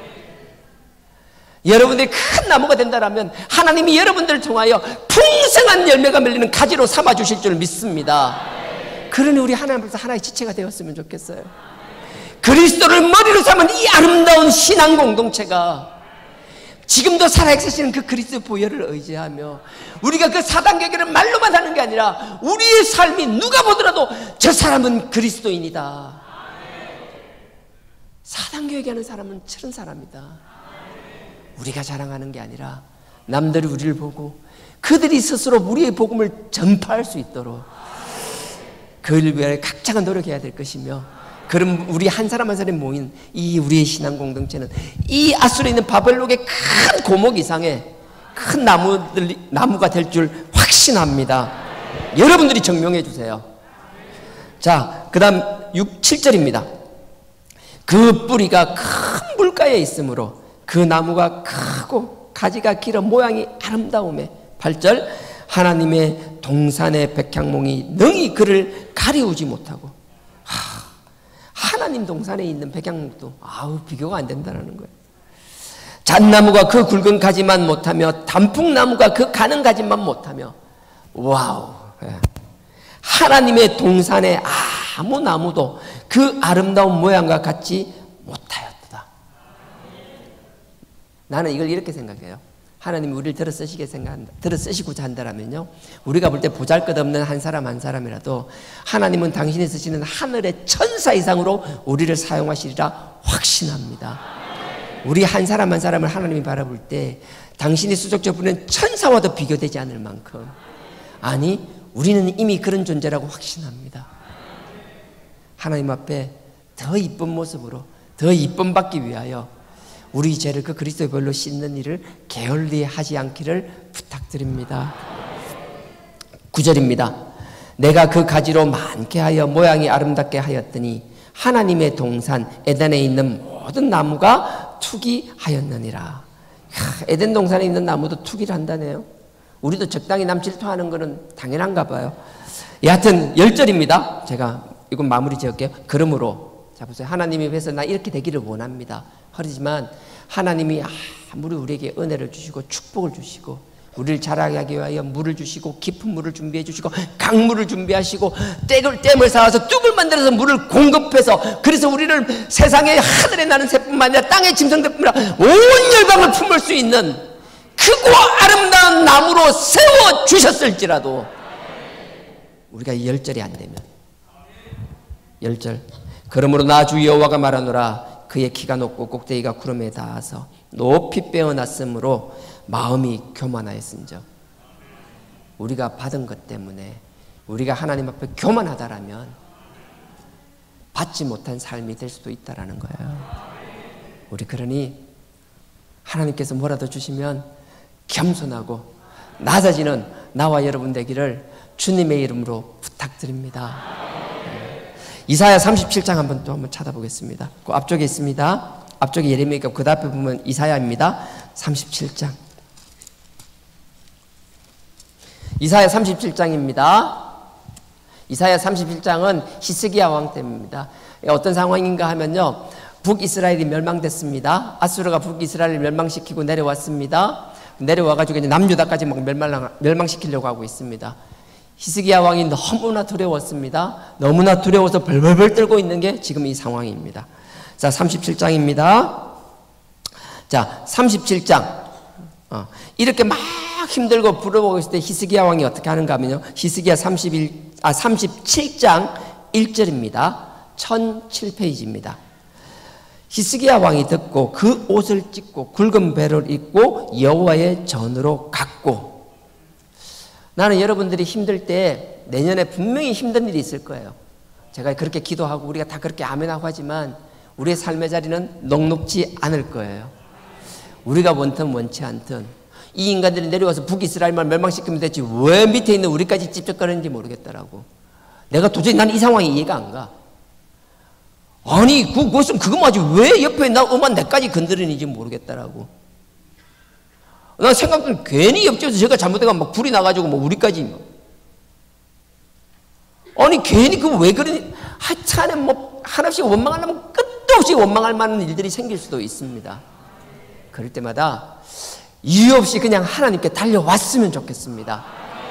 여러분들이 큰 나무가 된다면 하나님이 여러분들을 통하여 풍성한 열매가 맺리는 가지로 삼아주실 줄 믿습니다. 그러니 우리 하나님 앞에서 하나의 지체가 되었으면 좋겠어요. 그리스도를 머리로 삼은 이 아름다운 신앙 공동체가 지금도 살아계시는 그 그리스도 보혈을 의지하며 우리가 그 사단계계를 말로만 하는 게 아니라 우리의 삶이 누가 보더라도 저 사람은 그리스도인이다. 사단계계 하는 사람은 저런 사람이다. 우리가 자랑하는 게 아니라 남들이 우리를 보고 그들이 스스로 우리의 복음을 전파할 수 있도록 그를 위해 각자가 노력해야 될 것이며, 그럼 우리 한 사람 한 사람이 모인 이 우리의 신앙 공동체는 이 아수르에 있는 바벨론의 큰 고목 이상의 큰 나무들, 나무가 될 줄 확신합니다. 여러분들이 증명해 주세요. 자, 그 다음 육, 칠 절입니다. 그 뿌리가 큰 물가에 있으므로 그 나무가 크고 가지가 길어 모양이 아름다움에, 팔 절, 하나님의 동산의 백향몽이 능히 그를 가리우지 못하고. 하, 하나님 동산에 있는 백향목도 아우 비교가 안 된다는 거예요. 잣나무가 그 굵은 가지만 못하며 단풍나무가 그 가는 가지만 못하며. 와우. 하나님의 동산에 아무 나무도 그 아름다운 모양과 같지 못하였다. 나는 이걸 이렇게 생각해요. 하나님이 우리를 들어 쓰시게 생각한다, 들어 쓰시고자 한다면요, 우리가 볼 때 보잘것없는 한 사람 한 사람이라도 하나님은 당신이 쓰시는 하늘의 천사 이상으로 우리를 사용하시리라 확신합니다. 우리 한 사람 한 사람을 하나님이 바라볼 때 당신이 수적적 부르는 천사와도 비교되지 않을 만큼, 아니 우리는 이미 그런 존재라고 확신합니다. 하나님 앞에 더 이쁜 모습으로 더 이쁨 받기 위하여 우리 죄를 그 그리스도의 보혈로 씻는 일을 게을리 하지 않기를 부탁드립니다. 구 절입니다. 내가 그 가지로 많게 하여 모양이 아름답게 하였더니 하나님의 동산 에덴에 있는 모든 나무가 투기하였느니라. 에덴 동산에 있는 나무도 투기를 한다네요. 우리도 적당히 남 질투하는 거는 당연한가 봐요. 여하튼 열 절입니다. 제가 이건 마무리 지을게요. 그러므로, 자 보세요. 하나님이 위해서 나 이렇게 되기를 원합니다. 하지만 하나님이 아무리 우리에게 은혜를 주시고 축복을 주시고 우리를 자라게 하기 위하여 물을 주시고 깊은 물을 준비해 주시고 강물을 준비하시고 댐을, 댐을 쌓아서 뚝을 만들어서 물을 공급해서, 그래서 우리를 세상의 하늘에 나는 새뿐만 아니라 땅의 짐승들뿐만 아니라 온 열방을 품을 수 있는 크고 아름다운 나무로 세워주셨을지라도 우리가 이 열 절이 안 되면, 열 절, 그러므로 나 주 여호와가 말하노라. 그의 키가 높고 꼭대기가 구름에 닿아서 높이 빼어났으므로 마음이 교만하였은즉. 우리가 받은 것 때문에 우리가 하나님 앞에 교만하다라면 받지 못한 삶이 될 수도 있다라는 거예요. 우리 그러니 하나님께서 뭐라도 주시면 겸손하고 낮아지는 나와 여러분 되기를 주님의 이름으로 부탁드립니다. 이사야 삼십칠 장 한번 또 한번 찾아보겠습니다. 그 앞쪽에 있습니다. 앞쪽에 예레미야가, 그 앞에 보면 이사야입니다. 삼십칠 장. 이사야 삼십칠 장입니다. 이사야 삼십칠 장은 히스기야 왕 때입니다. 어떤 상황인가 하면요, 북이스라엘이 멸망됐습니다. 아수르가 북이스라엘을 멸망시키고 내려왔습니다. 내려와가지고 이제 남유다까지 막 멸망, 멸망시키려고 하고 있습니다. 히스기야 왕이 너무나 두려웠습니다. 너무나 두려워서 벌벌벌 떨고 있는 게 지금 이 상황입니다. 자, 삼십칠 장입니다. 자, 삼십칠 장. 어, 이렇게 막 힘들고 부러워하고 있을 때 히스기야 왕이 어떻게 하는가 하면요, 히스기야 삼십일, 아, 삼십칠 장 일 절입니다. 천칠 페이지입니다. 히스기야 왕이 듣고 그 옷을 찢고 굵은 배를 입고 여호와의 전으로 갔고. 나는 여러분들이 힘들 때 내년에 분명히 힘든 일이 있을 거예요. 제가 그렇게 기도하고 우리가 다 그렇게 아멘하고 하지만 우리의 삶의 자리는 녹록지 않을 거예요. 우리가 원튼 원치 않든 이 인간들이 내려와서 북이스라엘만 멸망시키면 되지 왜 밑에 있는 우리까지 찝쩍거리는지 모르겠더라고. 내가 도저히 난 이 상황이 이해가 안 가. 아니 그, 그것은 그거마지 왜 옆에 나 엄한 내까지 건드리는지 모르겠다라고. 나 생각은 괜히 옆집에서 제가 잘못해가 막 불이 나가지고 뭐 우리까지 뭐. 아니 괜히 그거 왜 그러니 하찮은 뭐 하나씩 원망하려면 끝도 없이 원망할 만한 일들이 생길 수도 있습니다. 그럴 때마다 이유 없이 그냥 하나님께 달려왔으면 좋겠습니다.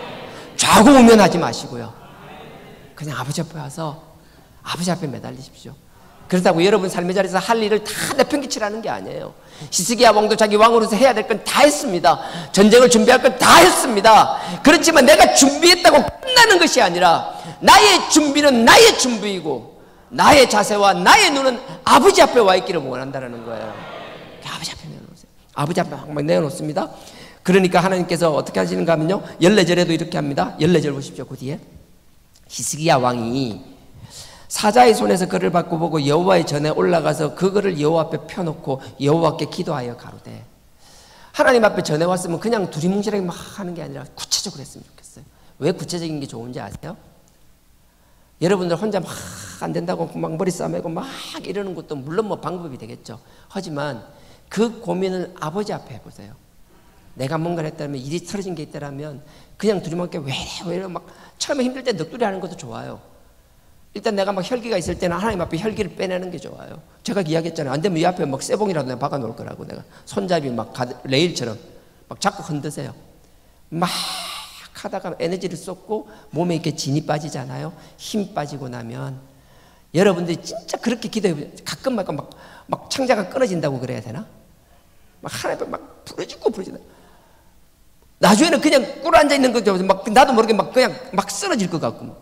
좌고우면하지 마시고요. 그냥 아버지 앞에 와서 아버지 앞에 매달리십시오. 그렇다고 여러분 삶의 자리에서 할 일을 다 내팽개치라는 게 아니에요. 히스기야 왕도 자기 왕으로서 해야 될 건 다 했습니다. 전쟁을 준비할 건 다 했습니다. 그렇지만 내가 준비했다고 끝나는 것이 아니라 나의 준비는 나의 준비이고 나의 자세와 나의 눈은 아버지 앞에 와 있기를 원한다는 거예요. 아버지 앞에 내어놓으세요. 아버지 앞에 막 내어놓습니다. 그러니까 하나님께서 어떻게 하시는가 하면요, 열네 절에도 이렇게 합니다. 열네 절 보십시오. 그 뒤에 히스기야 왕이 사자의 손에서 그를 받고 보고 여호와의 전에 올라가서 그거를 여호와 앞에 펴놓고 여호와께 기도하여 가로되. 하나님 앞에 전에 왔으면 그냥 두리뭉실하게 막 하는 게 아니라 구체적으로 했으면 좋겠어요. 왜 구체적인 게 좋은지 아세요? 여러분들 혼자 막 안 된다고 막 머리 싸매고 막 이러는 것도 물론 뭐 방법이 되겠죠. 하지만 그 고민을 아버지 앞에 해보세요. 내가 뭔가를 했다면, 일이 틀어진 게 있다면 그냥 두리뭉실하게 왜 이래 왜 이래 막 처음에 힘들 때 넋두리 하는 것도 좋아요. 일단 내가 막 혈기가 있을 때는 하나님 앞에 혈기를 빼내는 게 좋아요. 제가 이야기했잖아요. 안 되면 이 앞에 막 쇠봉이라도 내가 박아 놓을 거라고. 내가 손잡이 막 레일처럼 막 자꾸 흔드세요. 막 하다가 에너지를 쏟고 몸에 이렇게 진이 빠지잖아요. 힘 빠지고 나면 여러분들이 진짜 그렇게 기도해. 가끔 막, 막, 막 창자가 끊어진다고 그래야 되나? 막 하나님 앞에 막 부러지고 부러진다. 나중에는 그냥 꿇어 앉아 있는 거죠. 막 나도 모르게 막 그냥 막 쓰러질 것 같고.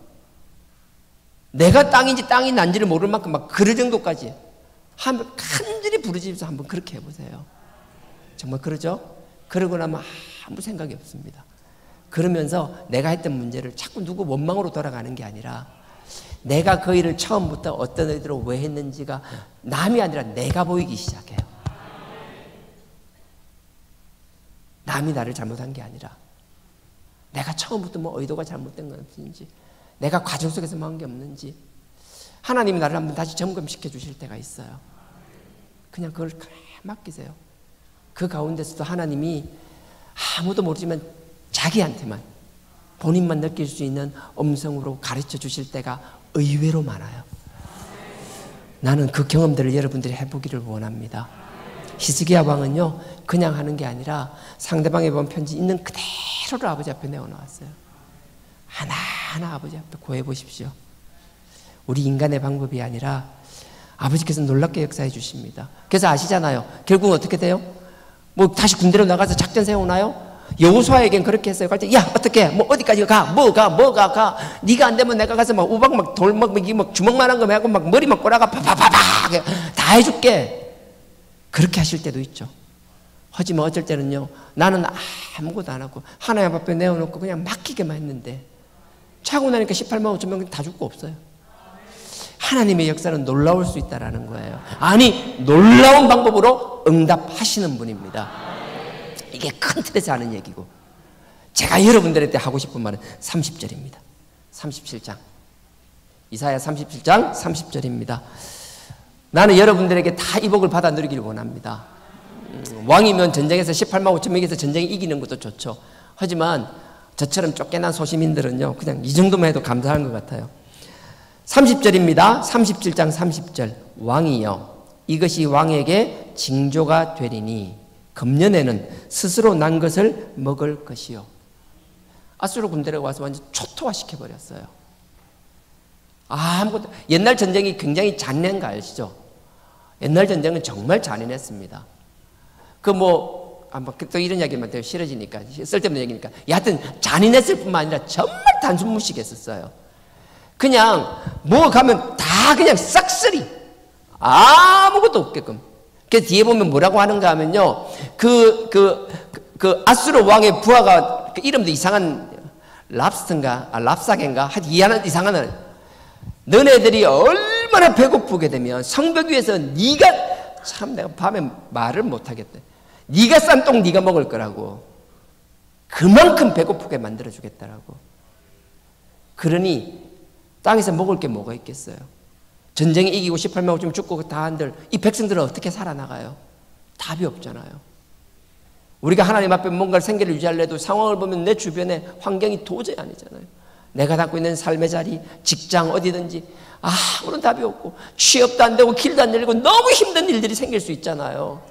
내가 땅인지 땅이 난지를 모를 만큼 막 그럴 정도까지 한번 간절히 부르짖어서 한번 그렇게 해보세요. 정말 그러죠? 그러고 나면 아무 생각이 없습니다. 그러면서 내가 했던 문제를 자꾸 누구 원망으로 돌아가는 게 아니라 내가 그 일을 처음부터 어떤 의도로 왜 했는지가 남이 아니라 내가 보이기 시작해요. 남이 나를 잘못한 게 아니라 내가 처음부터 뭐 의도가 잘못된 건 없는지, 내가 과정 속에서 뭐 한 게 없는지 하나님이 나를 한번 다시 점검시켜 주실 때가 있어요. 그냥 그걸 맡기세요. 그 가운데서도 하나님이 아무도 모르지만 자기한테만, 본인만 느낄 수 있는 음성으로 가르쳐 주실 때가 의외로 많아요. 나는 그 경험들을 여러분들이 해보기를 원합니다. 히스기야 왕은요 그냥 하는 게 아니라 상대방에 본 편지 있는 그대로를 아버지 앞에 내어놓았어요. 하나하나 아버지 앞에 고해 보십시오. 우리 인간의 방법이 아니라 아버지께서 놀랍게 역사해 주십니다. 그래서 아시잖아요. 결국은 어떻게 돼요? 뭐 다시 군대로 나가서 작전 세우나요? 여호수아에겐 그렇게 했어요. 갈 때, 야, 어떻게, 뭐, 어디까지 가, 뭐 가, 뭐가 가. 네가 안 되면 내가 가서 막 우박 막 돌, 막, 막 주먹만한 거 하고 막 머리 막 꼬라가 파파파파 다 해줄게. 그렇게 하실 때도 있죠. 하지만 어쩔 때는요, 나는 아무것도 안 하고 하나님 앞에 내어놓고 그냥 맡기게만 했는데 차고 나니까 십팔만 오천 명 다 죽고 없어요. 하나님의 역사는 놀라울 수 있다라는 거예요. 아니, 놀라운 방법으로 응답하시는 분입니다. 이게 큰 틀에서 하는 얘기고, 제가 여러분들한테 하고 싶은 말은 삼십 절입니다. 삼십칠 장. 이사야 삼십칠 장 삼십 절입니다. 나는 여러분들에게 다 이 복을 받아 누리기를 원합니다. 음, 왕이면 전쟁에서 십팔만 오천 명에서 전쟁에 이기는 것도 좋죠. 하지만 저처럼 쫓겨난 소시민들은요 그냥 이 정도만 해도 감사한 것 같아요. 삼십 절입니다. 삼십칠 장 삼십 절. 왕이여, 이것이 왕에게 징조가 되리니 금년에는 스스로 난 것을 먹을 것이요. 아수르 군대가 와서 완전 초토화 시켜버렸어요. 아무것도. 옛날 전쟁이 굉장히 잔인한 거 아시죠? 옛날 전쟁은 정말 잔인했습니다. 그 뭐, 아, 뭐, 또 이런 이야기만 되면 싫어지니까, 쓸데없는 얘기니까. 여하튼 잔인했을 뿐만 아니라 정말 단순무식했었어요. 그냥 뭐 가면 다 그냥 싹쓸이. 아무것도 없게끔. 그 뒤에 보면 뭐라고 하는가 하면요. 그, 그, 그, 그 아수르 왕의 부하가 그 이름도 이상한 랍스인가, 아, 랍사겐가? 하여튼 이하는 이상한, 너네들이 얼마나 배고프게 되면 성벽 위에서 네가, 참 내가 밤에 말을 못하겠대. 네가 싼 똥 네가 먹을 거라고. 그만큼 배고프게 만들어주겠다라고. 그러니 땅에서 먹을 게 뭐가 있겠어요? 전쟁에 이기고 십팔 명 좀 죽고 다 한들 이 백성들은 어떻게 살아나가요? 답이 없잖아요. 우리가 하나님 앞에 뭔가를 생계를 유지하려도 상황을 보면 내 주변에 환경이 도저히 아니잖아요. 내가 갖고 있는 삶의 자리, 직장 어디든지 아무런 답이 없고 취업도 안 되고 길도 안 열리고 너무 힘든 일들이 생길 수 있잖아요.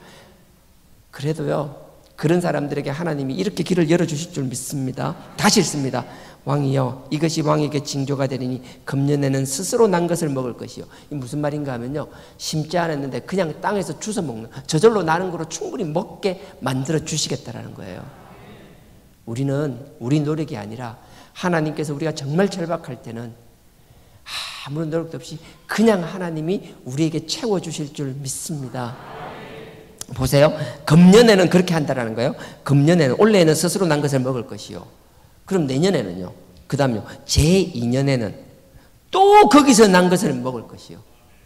그래도요, 그런 사람들에게 하나님이 이렇게 길을 열어주실 줄 믿습니다. 다시 읽습니다. 왕이여, 이것이 왕에게 징조가 되리니 금년에는 스스로 난 것을 먹을 것이요. 이 무슨 말인가 하면요, 심지 않았는데 그냥 땅에서 주워 먹는, 저절로 나는 거로 충분히 먹게 만들어 주시겠다라는 거예요. 우리는 우리 노력이 아니라 하나님께서 우리가 정말 절박할 때는 아무런 노력도 없이 그냥 하나님이 우리에게 채워주실 줄 믿습니다. 보세요. 금년에는 그렇게 한다라는 거예요. 금년에는, 올해에는 스스로 난 것을 먹을 것이요. 그럼 내년에는요. 그 다음요. 제이 년에는 또 거기서 난 것을 먹을 것이요.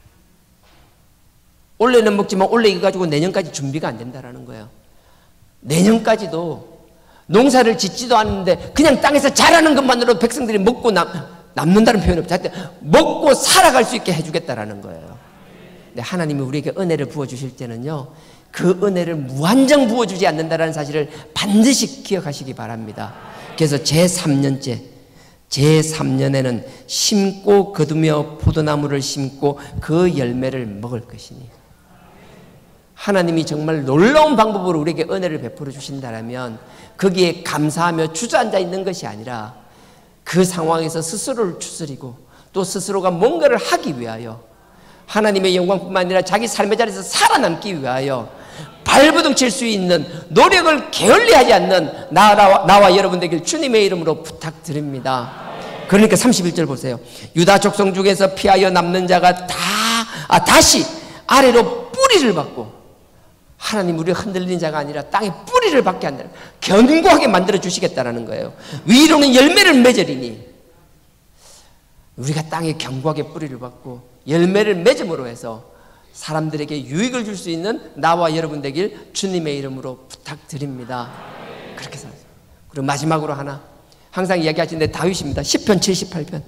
올해는 먹지만 올해 이거 가지고 내년까지 준비가 안 된다라는 거예요. 내년까지도 농사를 짓지도 않는데 그냥 땅에서 자라는 것만으로 백성들이 먹고 남, 남는다는 표현이 없죠. 하여튼 먹고 살아갈 수 있게 해주겠다라는 거예요. 근데 하나님이 우리에게 은혜를 부어주실 때는요, 그 은혜를 무한정 부어주지 않는다는 사실을 반드시 기억하시기 바랍니다. 그래서 제삼 년째, 제삼 년에는 심고 거두며 포도나무를 심고 그 열매를 먹을 것이니, 하나님이 정말 놀라운 방법으로 우리에게 은혜를 베풀어 주신다면 거기에 감사하며 주저앉아 있는 것이 아니라 그 상황에서 스스로를 추스리고 또 스스로가 뭔가를 하기 위하여, 하나님의 영광뿐만 아니라 자기 삶의 자리에서 살아남기 위하여 발버둥 칠 수 있는 노력을 게을리하지 않는 나와, 나와 여러분들에게 주님의 이름으로 부탁드립니다. 그러니까 삼십일 절 보세요. 유다 족속 중에서 피하여 남는 자가 다 아, 다시 아래로 뿌리를 받고, 하나님 우리가 흔들리는 자가 아니라 땅에 뿌리를 받게 한다는, 견고하게 만들어 주시겠다라는 거예요. 위로는 열매를 맺으리니, 우리가 땅에 견고하게 뿌리를 받고 열매를 맺음으로 해서 사람들에게 유익을 줄 수 있는 나와 여러분 되길 주님의 이름으로 부탁드립니다. 그렇게 살아요. 그리고 마지막으로 하나, 항상 이야기하시는데 다윗입니다. 시편 칠십팔 편.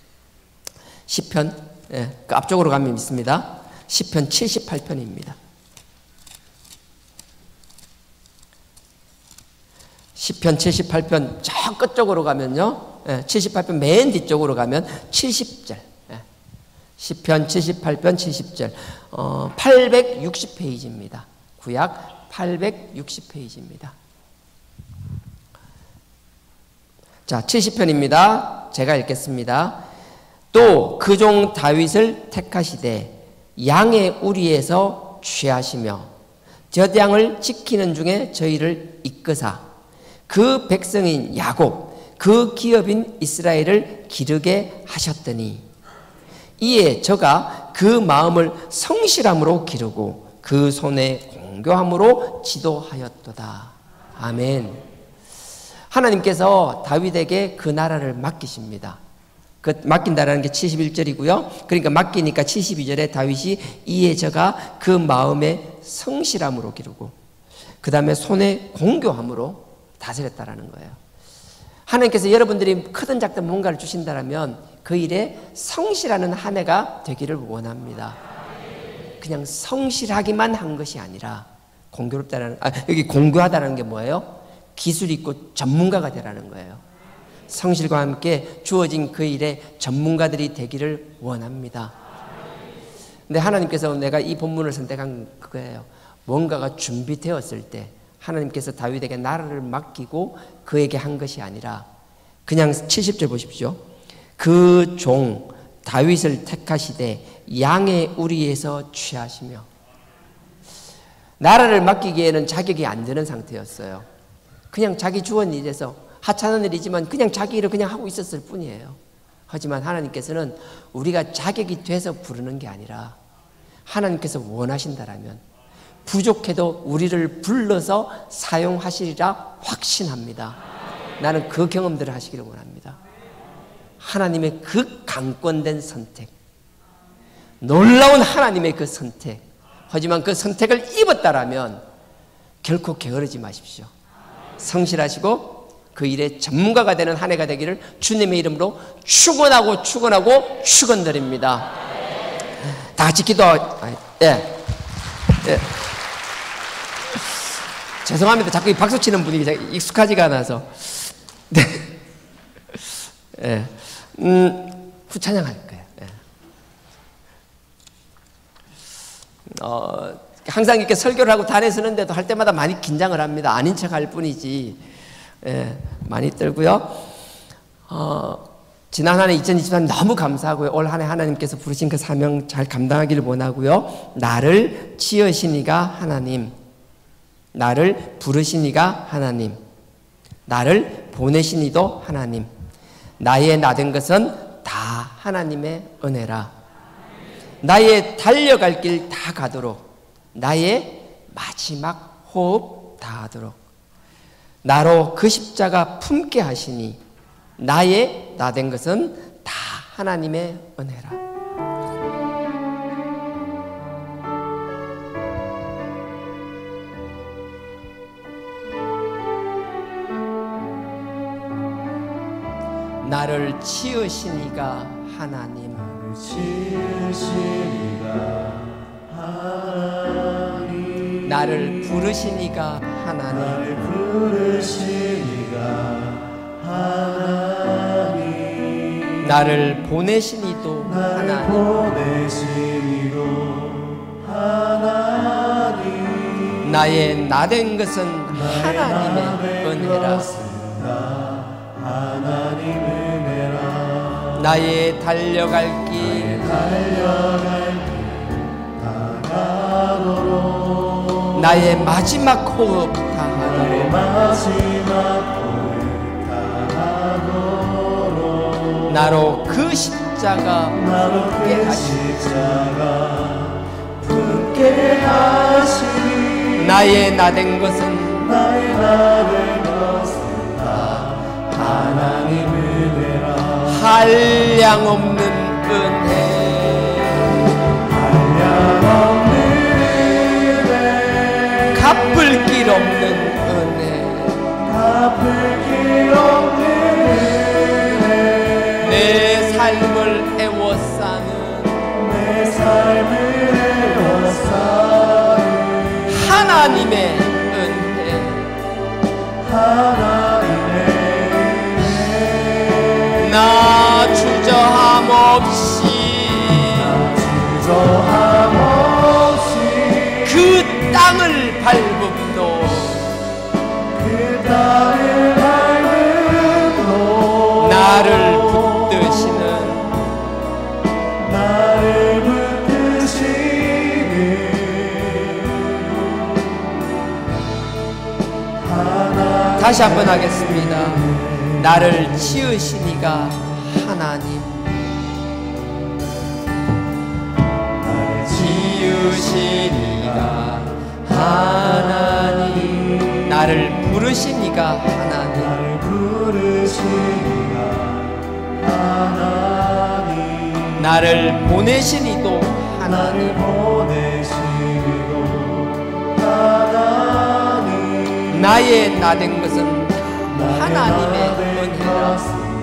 시편, 예, 그 앞쪽으로 가면 있습니다. 시편 칠십팔 편입니다. 시편 칠십팔 편 저 끝쪽으로 가면요, 예, 칠십팔 편 맨 뒤쪽으로 가면 칠십 절. 예, 시편 칠십팔 편 칠십 절, 어, 팔백육십 페이지입니다. 구약 팔백육십 페이지입니다. 자, 칠십 편입니다. 제가 읽겠습니다. 또 그 종 다윗을 택하시되 양의 우리에서 취하시며 젖양을 지키는 중에 저희를 이끄사 그 백성인 야곱, 그 기업인 이스라엘을 기르게 하셨더니 이에 저가 그 마음을 성실함으로 기르고 그 손에 공교함으로 지도하였도다. 아멘. 하나님께서 다윗에게 그 나라를 맡기십니다. 그 맡긴다라는 게 칠십일 절이고요. 그러니까 맡기니까 칠십이 절에 다윗이 이에 저가 그 마음에 성실함으로 기르고 그 다음에 손에 공교함으로 다스렸다라는 거예요. 하나님께서 여러분들이 크든 작든 뭔가를 주신다면 그 일에 성실하는 한 해가 되기를 원합니다. 그냥 성실하기만 한 것이 아니라 공교롭다라는, 아, 여기 공교하다는 게 뭐예요? 기술 있고 전문가가 되라는 거예요. 성실과 함께 주어진 그 일에 전문가들이 되기를 원합니다. 근데 하나님께서 내가 이 본문을 선택한 그거예요. 뭔가가 준비되었을 때 하나님께서 다윗에게 나라를 맡기고 그에게 한 것이 아니라 그냥 칠십 절 보십시오. 그 종 다윗을 택하시되 양의 우리에서 취하시며, 나라를 맡기기에는 자격이 안 되는 상태였어요. 그냥 자기 주원 일에서 하찮은 일이지만 그냥 자기 일을 그냥 하고 있었을 뿐이에요. 하지만 하나님께서는 우리가 자격이 돼서 부르는 게 아니라 하나님께서 원하신다라면 부족해도 우리를 불러서 사용하시리라 확신합니다. 나는 그 경험들을 하시기를 원합니다. 하나님의 그 강권된 선택, 놀라운 하나님의 그 선택, 하지만 그 선택을 입었다라면 결코 게으르지 마십시오. 성실하시고 그 일의 전문가가 되는 한 해가 되기를 주님의 이름으로 축원하고 축원하고 축원드립니다. 다 같이 기도. 예. 예. 죄송합니다. 자꾸 박수 치는 분위기 익숙하지가 않아서. 네. 예. 음, 후찬양할 거예요. 예. 어, 항상 이렇게 설교를 하고 단에 서는데도 할 때마다 많이 긴장을 합니다. 아닌 척 할 뿐이지. 예, 많이 떨고요. 어, 지난 한 해 이천이십삼 년 너무 감사하고요. 올 한 해 하나님께서 부르신 그 사명 잘 감당하기를 원하고요. 나를 지으시니가 하나님, 나를 부르시니가 하나님, 나를 보내시니도 하나님, 나의 나된 것은 다 하나님의 은혜라. 나의 달려갈 길 다 가도록, 나의 마지막 호흡 다 하도록 나로 그 십자가 품게 하시니 나의 나된 것은 다 하나님의 은혜라. 나를 지으시니가 하나님, 지으시니가 하나님, 나를 부르시니가 하나님, 나를 부르시니가 하나님, 나를 보내시니도 나를 하나님, 보내시니도 하나님, 나의 나된 것은 하나님의 은혜라. 하나님 은혜라. 나의 달려갈 길 달려갈 길 다가도록, 나의 마지막 호흡 나의 다하도록 마지막 호흡 다하도록, 나로 그 십자가 나로 품게 그 하시니 십자가 품게 하시니 나의 나된 것은 나의 나된 것은 다 하나님 은혜라. 한량없는 은혜, 한량없는 은혜, 갚을 길 없는 은혜, 갚을 길 없는 은혜, 내 삶을 애워싸는 내 삶을 애워싸는 하나님의 은혜, 하나님의 나 주저함 없이 주저함 없이 그 땅을 밟음도 그 땅을 밟음도 나를 붙드시는 나를 붙드시는 하나님. 다시 한번 하겠습니다. 나를 지으시니가 하나님, 지으시니가 하나님, 나를 부르시니가 하나님, 나를 부르시니가 하나님, 나를 보내시니도 나를 하나님, 보내시니도 하나님, 나의 나된 것은 하나님의 은혜라.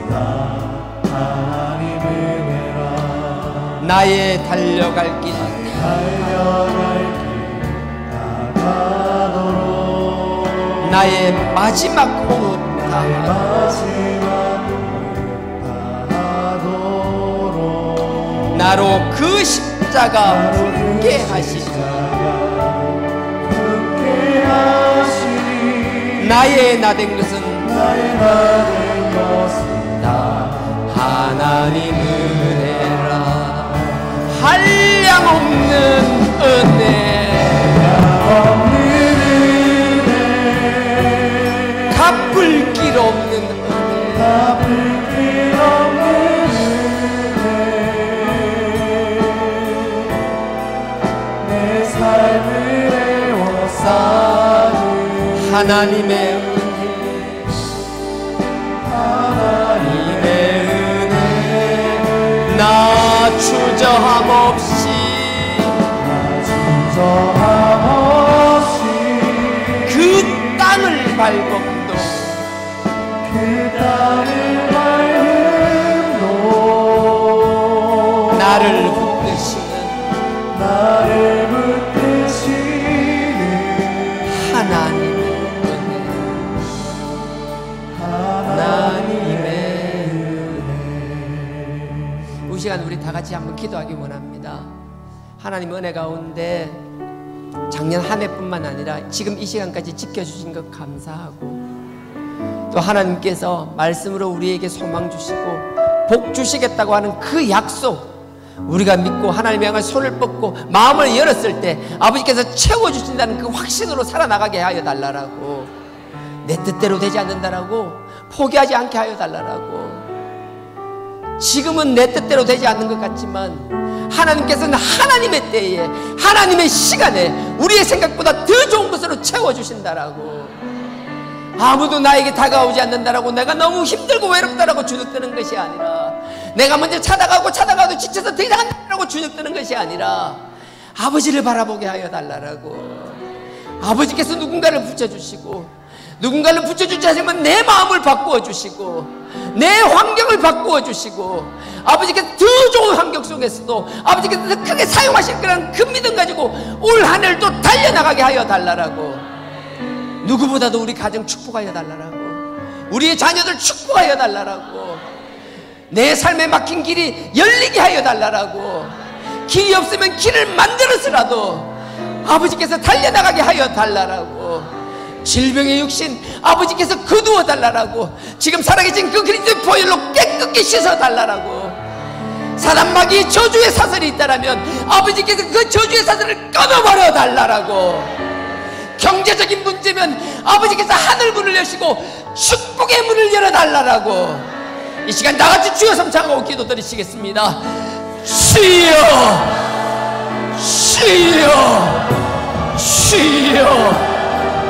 하나님 은혜라. 나의 달려갈 길 달려갈 길 다가도록, 나의 마지막 호흡 다하도록 마지막 호흡 다하도록, 나로 그 십자가 품게 하시니 품게 하시니 나의 나된 것은 나의 나된 것은 다 하나님 은혜라. 한량없는 은혜, 없는 은혜, 갚을 길 없는 은혜, 갚을 길 없는 은혜, 내 삶을 애워싸는 하나님의 은혜, 하나님의 은혜, 나 주저함 없이 주저함 없이 그 땅을 밟음도 그 땅을 밟음도 나를 붙드시는 시간 우리 다 같이 한번 기도하기 원합니다. 하나님 은혜 가운데 작년 한 해뿐만 아니라 지금 이 시간까지 지켜주신 것 감사하고, 또 하나님께서 말씀으로 우리에게 소망 주시고 복 주시겠다고 하는 그 약속, 우리가 믿고 하나님의 향한 손을 뻗고 마음을 열었을 때 아버지께서 채워주신다는 그 확신으로 살아나가게 하여 달라라고, 내 뜻대로 되지 않는다라고 포기하지 않게 하여 달라라고. 지금은 내 뜻대로 되지 않는 것 같지만 하나님께서는 하나님의 때에 하나님의 시간에 우리의 생각보다 더 좋은 것으로 채워주신다라고. 아무도 나에게 다가오지 않는다라고 내가 너무 힘들고 외롭다라고 주눅드는 것이 아니라, 내가 먼저 찾아가고 찾아가도 지쳐서 더 이상 안 된다라고 주눅드는 것이 아니라 아버지를 바라보게 하여 달라라고. 아버지께서 누군가를 붙여주시고, 누군가를 붙여주지 않으면 내 마음을 바꾸어 주시고 내 환경을 바꾸어 주시고, 아버지께서 더 좋은 환경 속에서도 아버지께서 더 크게 사용하실 거라는 그 믿음 가지고 올 한 해를 또 달려나가게 하여 달라라고. 누구보다도 우리 가정 축복하여 달라라고, 우리의 자녀들 축복하여 달라라고, 내 삶에 막힌 길이 열리게 하여 달라라고, 길이 없으면 길을 만들어서라도 아버지께서 달려나가게 하여 달라라고, 질병의 육신 아버지께서 거두어 달라라고, 지금 살아계신 그 그리스도의 보혈로 깨끗게 씻어 달라라고. 사단 마귀의 저주의 사슬이 있다라면 아버지께서 그 저주의 사슬을 끊어버려 달라라고. 경제적인 문제면 아버지께서 하늘 문을 여시고 축복의 문을 열어달라라고. 이 시간 다같이 주여 삼창하고 기도 드리시겠습니다. 주여 주여 주여.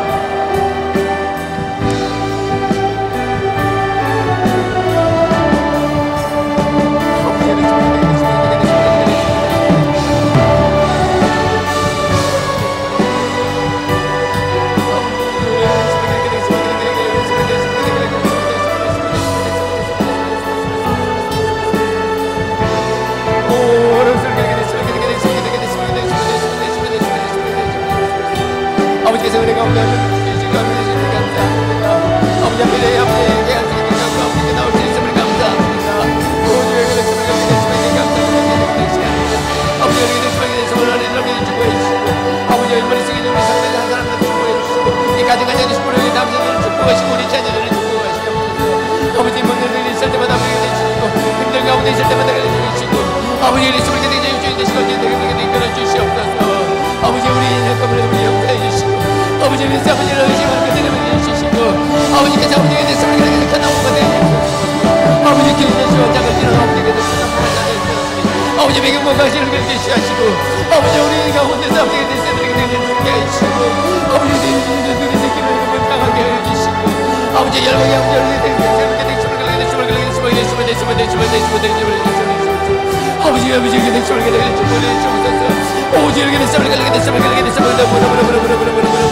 아버지께서 은혜가 없는 주시고 감사합니다. 아버지 앞에 아버지에게 하시는 아버지께 나올 수 있음을 감사합니다. 오주의 그릇을 감사합니다. 아버지 우리 되시면 되시면 하나님을 주고 해주시고, 아버지 얼마나 쓰기는 우리 상대의 한 사람들 축복해 주시고, 이 가정 가정의 축복을 우리 남자들을 축복하시고 우리 자녀들을 축복하시고, 아버지 문제를 있을 때마다 우리에게 되시고, 힘든 가운데 있을 때마다 되시고, 아버지 우리 숨을 계속 주인 되시고 어찌되게 이끌어 주시옵소서. 아버지 우리 인생감을 우리 용서해 주시고, 아버지 우리 아버지를 의심을 그대로 주시고, 아버지께서 아버지에게 대해서 우리가 큰 나무가 되어주시고, 아버지 기름의 시와 짝을 지는 아버지에게 대해서 나무가 되어주시고, 아버지 배경과 가시를 그렇게 하시고, 아버지 우리 가운데서 아버지에게 대해서 우리에게 주게 해주시고, 아버지 우리 인생들이 새끼를 건강하게 해주시고, 아버지 열방의 아버지 우리에게 대해서 이렇게 대심을 걸게 대심을 걸게 대심을 대심을 대심을 대심을 대심을 대심을 아버지 아버지에게 대심을 걸게 대심을 대심을 오지 이렇게 됐으면 이렇게 됐으면 이렇게 됐으면 오지 이렇게 됐으면 이렇게 됐으면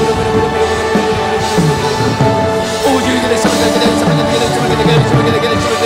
이렇게 됐으면 이렇게 됐으면 이렇게 됐으면 이렇게 됐으면 이렇게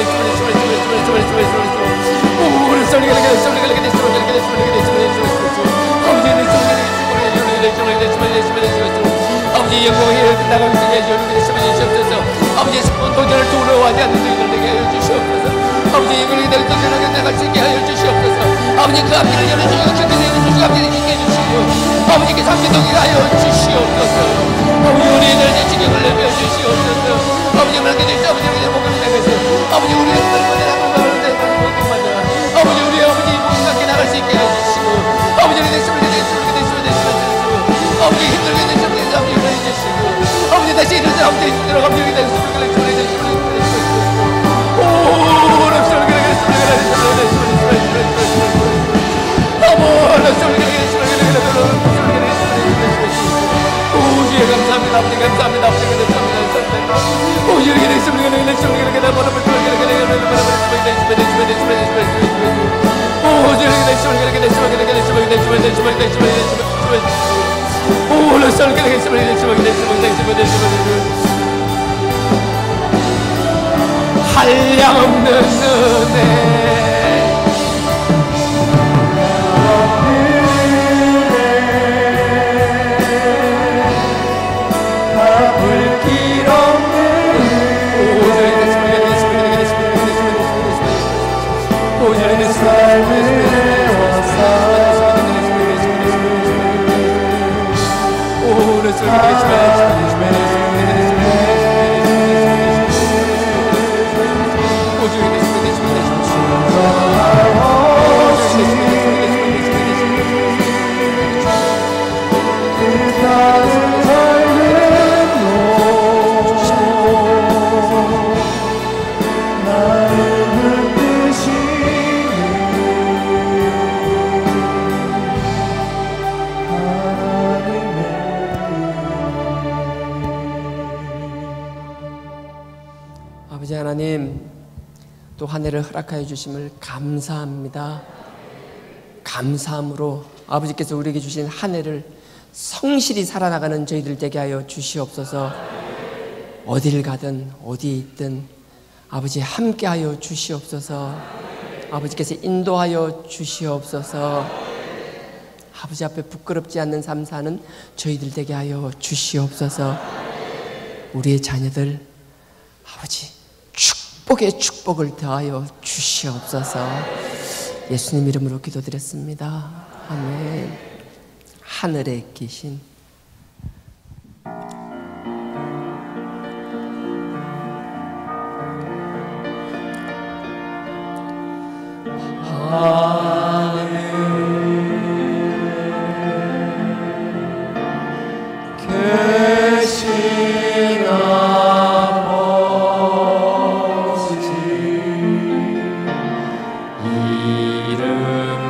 아버지 영광이 나가면서 이렇게 됐으면 주시옵소서. 아버지 도전을 두려워하지 않는 저희들 되게 하여 주시옵소서. 아버지 영광이 될 도전을 나갈 수 있게 하여 주시옵소서. 아버지 그 앞길을 열어주시고 곁에 주시고 앞길을 지켜 주시고, 아버지께서 함께 동행하게 하여 주시옵소서. 아버지 우리의 날 지경을 내며 주시옵소서. 아버지 하나님께 대해서 아버지에게 복음을 나가서 아버지 우리의 삶을 내가 건강을 내가 복음받아 아버지 우리 아버지 복음과 함께 나갈 수 있게 해주시고, 아버지에게 대해서 우리에게 대해서 우리에게 대해서 대해서 아버지 힘들게 대해서 우리에게 아버지 해주시고, 아버지 다시 일어서 아버지 힘들어 아버지에게 대해서 우리에게 대해서 우리에게 대해서 오 랍스를 그래 그래 그래 그래 오지에 감사합니다. 아버지 감사합니다. 아버지 감사합니다. 오지 이렇게 됐으면 이렇게 됐으면 이렇게 다 바로 붙어 이렇게 이렇게 이렇게 오지 이렇게 됐으면 이렇게 됐으면 이렇게 됐으면 이렇게 됐으면 됐으면 됐으면 오 랍스를 그래 됐으면 이렇게 됐으면 됐으면 됐으면 됐으면 한량 없는 은혜 아버지 하나님, 또 한 해를 허락하여 주심을 감사합니다. 감사함으로 아버지께서 우리에게 주신 한 해를 성실히 살아나가는 저희들 되게 하여 주시옵소서. 어딜 가든 어디에 있든 아버지 함께하여 주시옵소서. 아버지께서 인도하여 주시옵소서. 아버지 앞에 부끄럽지 않는 삶 사는 저희들 되게 하여 주시옵소서. 우리의 자녀들 아버지 축복의 축복을 더하여 주시옵소서. 예수님 이름으로 기도드렸습니다. 아멘. 하늘에 계신 계신 아버지 이름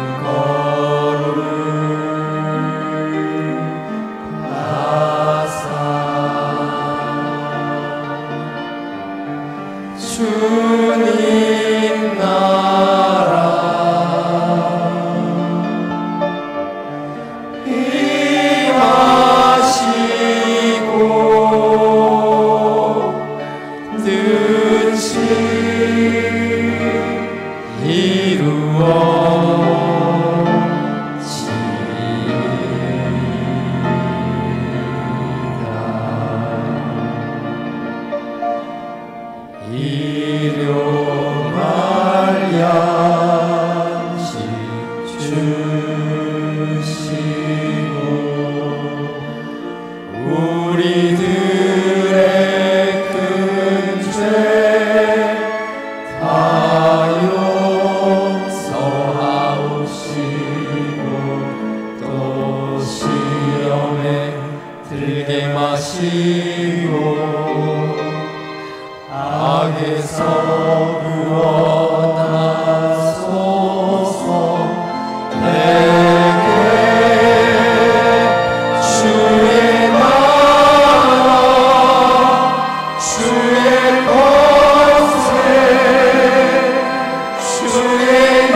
거룩하사 주님 나라 임하시고 뜻이 이루어지리라. 일용할 양식 주시고 우리들의 큰 죄 다 용서하옵시고 또 시험에 들게 마시고 악에서 구원하소서. 내게 주의 나라 주의 권세 주의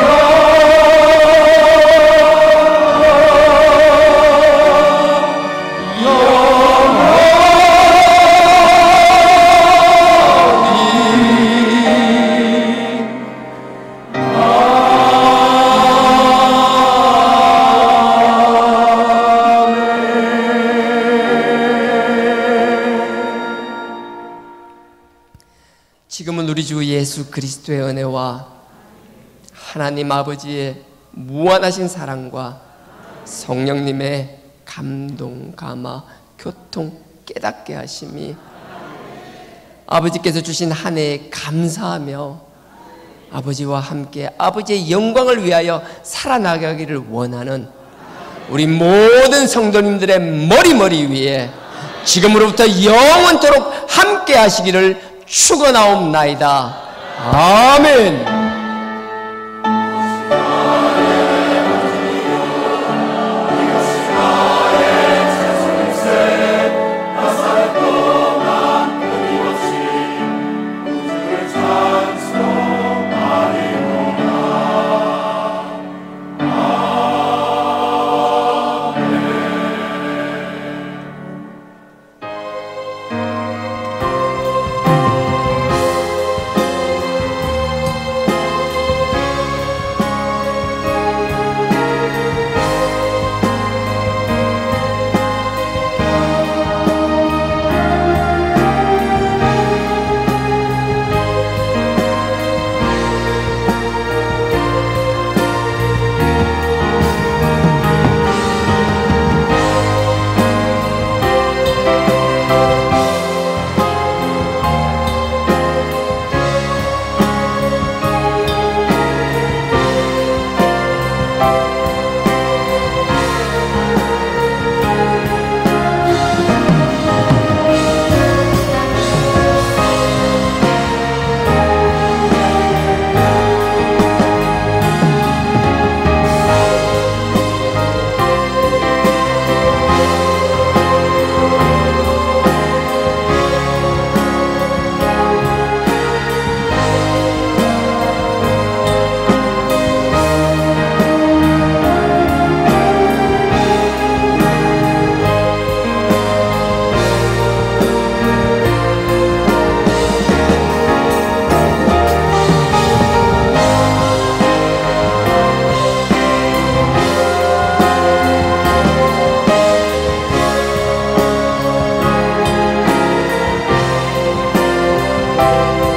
지금은 우리 주 예수 그리스도의 은혜와 하나님 아버지의 무한하신 사랑과 성령님의 감동, 감화, 교통, 깨닫게 하심이 아버지께서 주신 한 해에 감사하며 아버지와 함께 아버지의 영광을 위하여 살아나가기를 원하는 우리 모든 성도님들의 머리머리 위에 지금으로부터 영원토록 함께 하시기를 축원하옵나이다. 아멘. 주시옵소서.